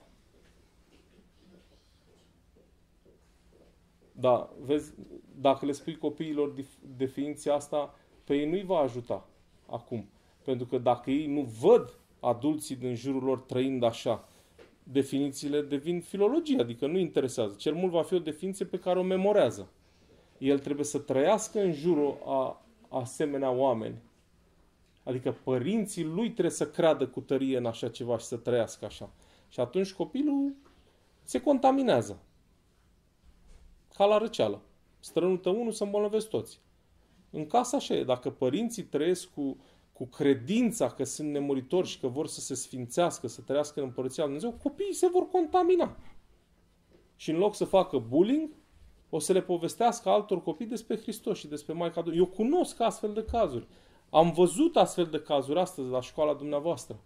Da, vezi, dacă le spui copiilor definiția asta, pe ei nu-i va ajuta acum. Pentru că dacă ei nu văd adulții din jurul lor trăind așa, definițiile devin filologie, adică nu interesează. Cel mult va fi o definiție pe care o memorează. El trebuie să trăiască în jurul a asemenea oameni. Adică părinții lui trebuie să creadă cu tărie în așa ceva și să trăiască așa. Și atunci copilul se contaminează. Ca la răceală. Strănută unul, să îmbolnăvesc toți. În casă așa e. Dacă părinții trăiesc cu, cu credința că sunt nemuritori și că vor să se sfințească, să trăiască în Împărăția Lui Dumnezeu, copiii se vor contamina. Și în loc să facă bullying, o să le povestească altor copii despre Hristos și despre Maica Domnului. Eu cunosc astfel de cazuri. Am văzut astfel de cazuri astăzi la școala dumneavoastră.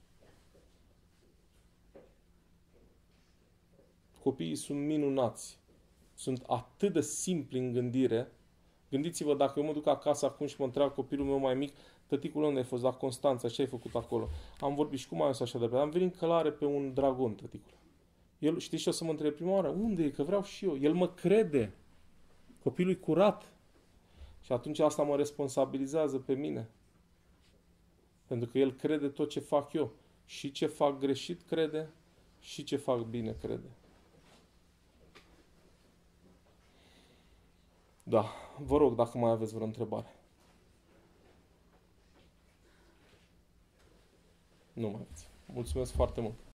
Copiii sunt minunați. Sunt atât de simpli în gândire. Gândiți-vă, dacă eu mă duc acasă acum și mă întreabă copilul meu mai mic, tăticul, unde ai fost? La Constanța, ce ai făcut acolo? Am vorbit și cum ai fost așa de pe. Am venit călare pe un dragon, tăticul. El, știți ce o să mă întrebe prima oară? Unde e? Că vreau și eu. El mă crede. Copilul e curat. Și atunci asta mă responsabilizează pe mine. Pentru că el crede tot ce fac eu. Și ce fac greșit crede, și ce fac bine crede. Da, vă rog dacă mai aveți vreo întrebare. Nu mai aveți. Mulțumesc foarte mult.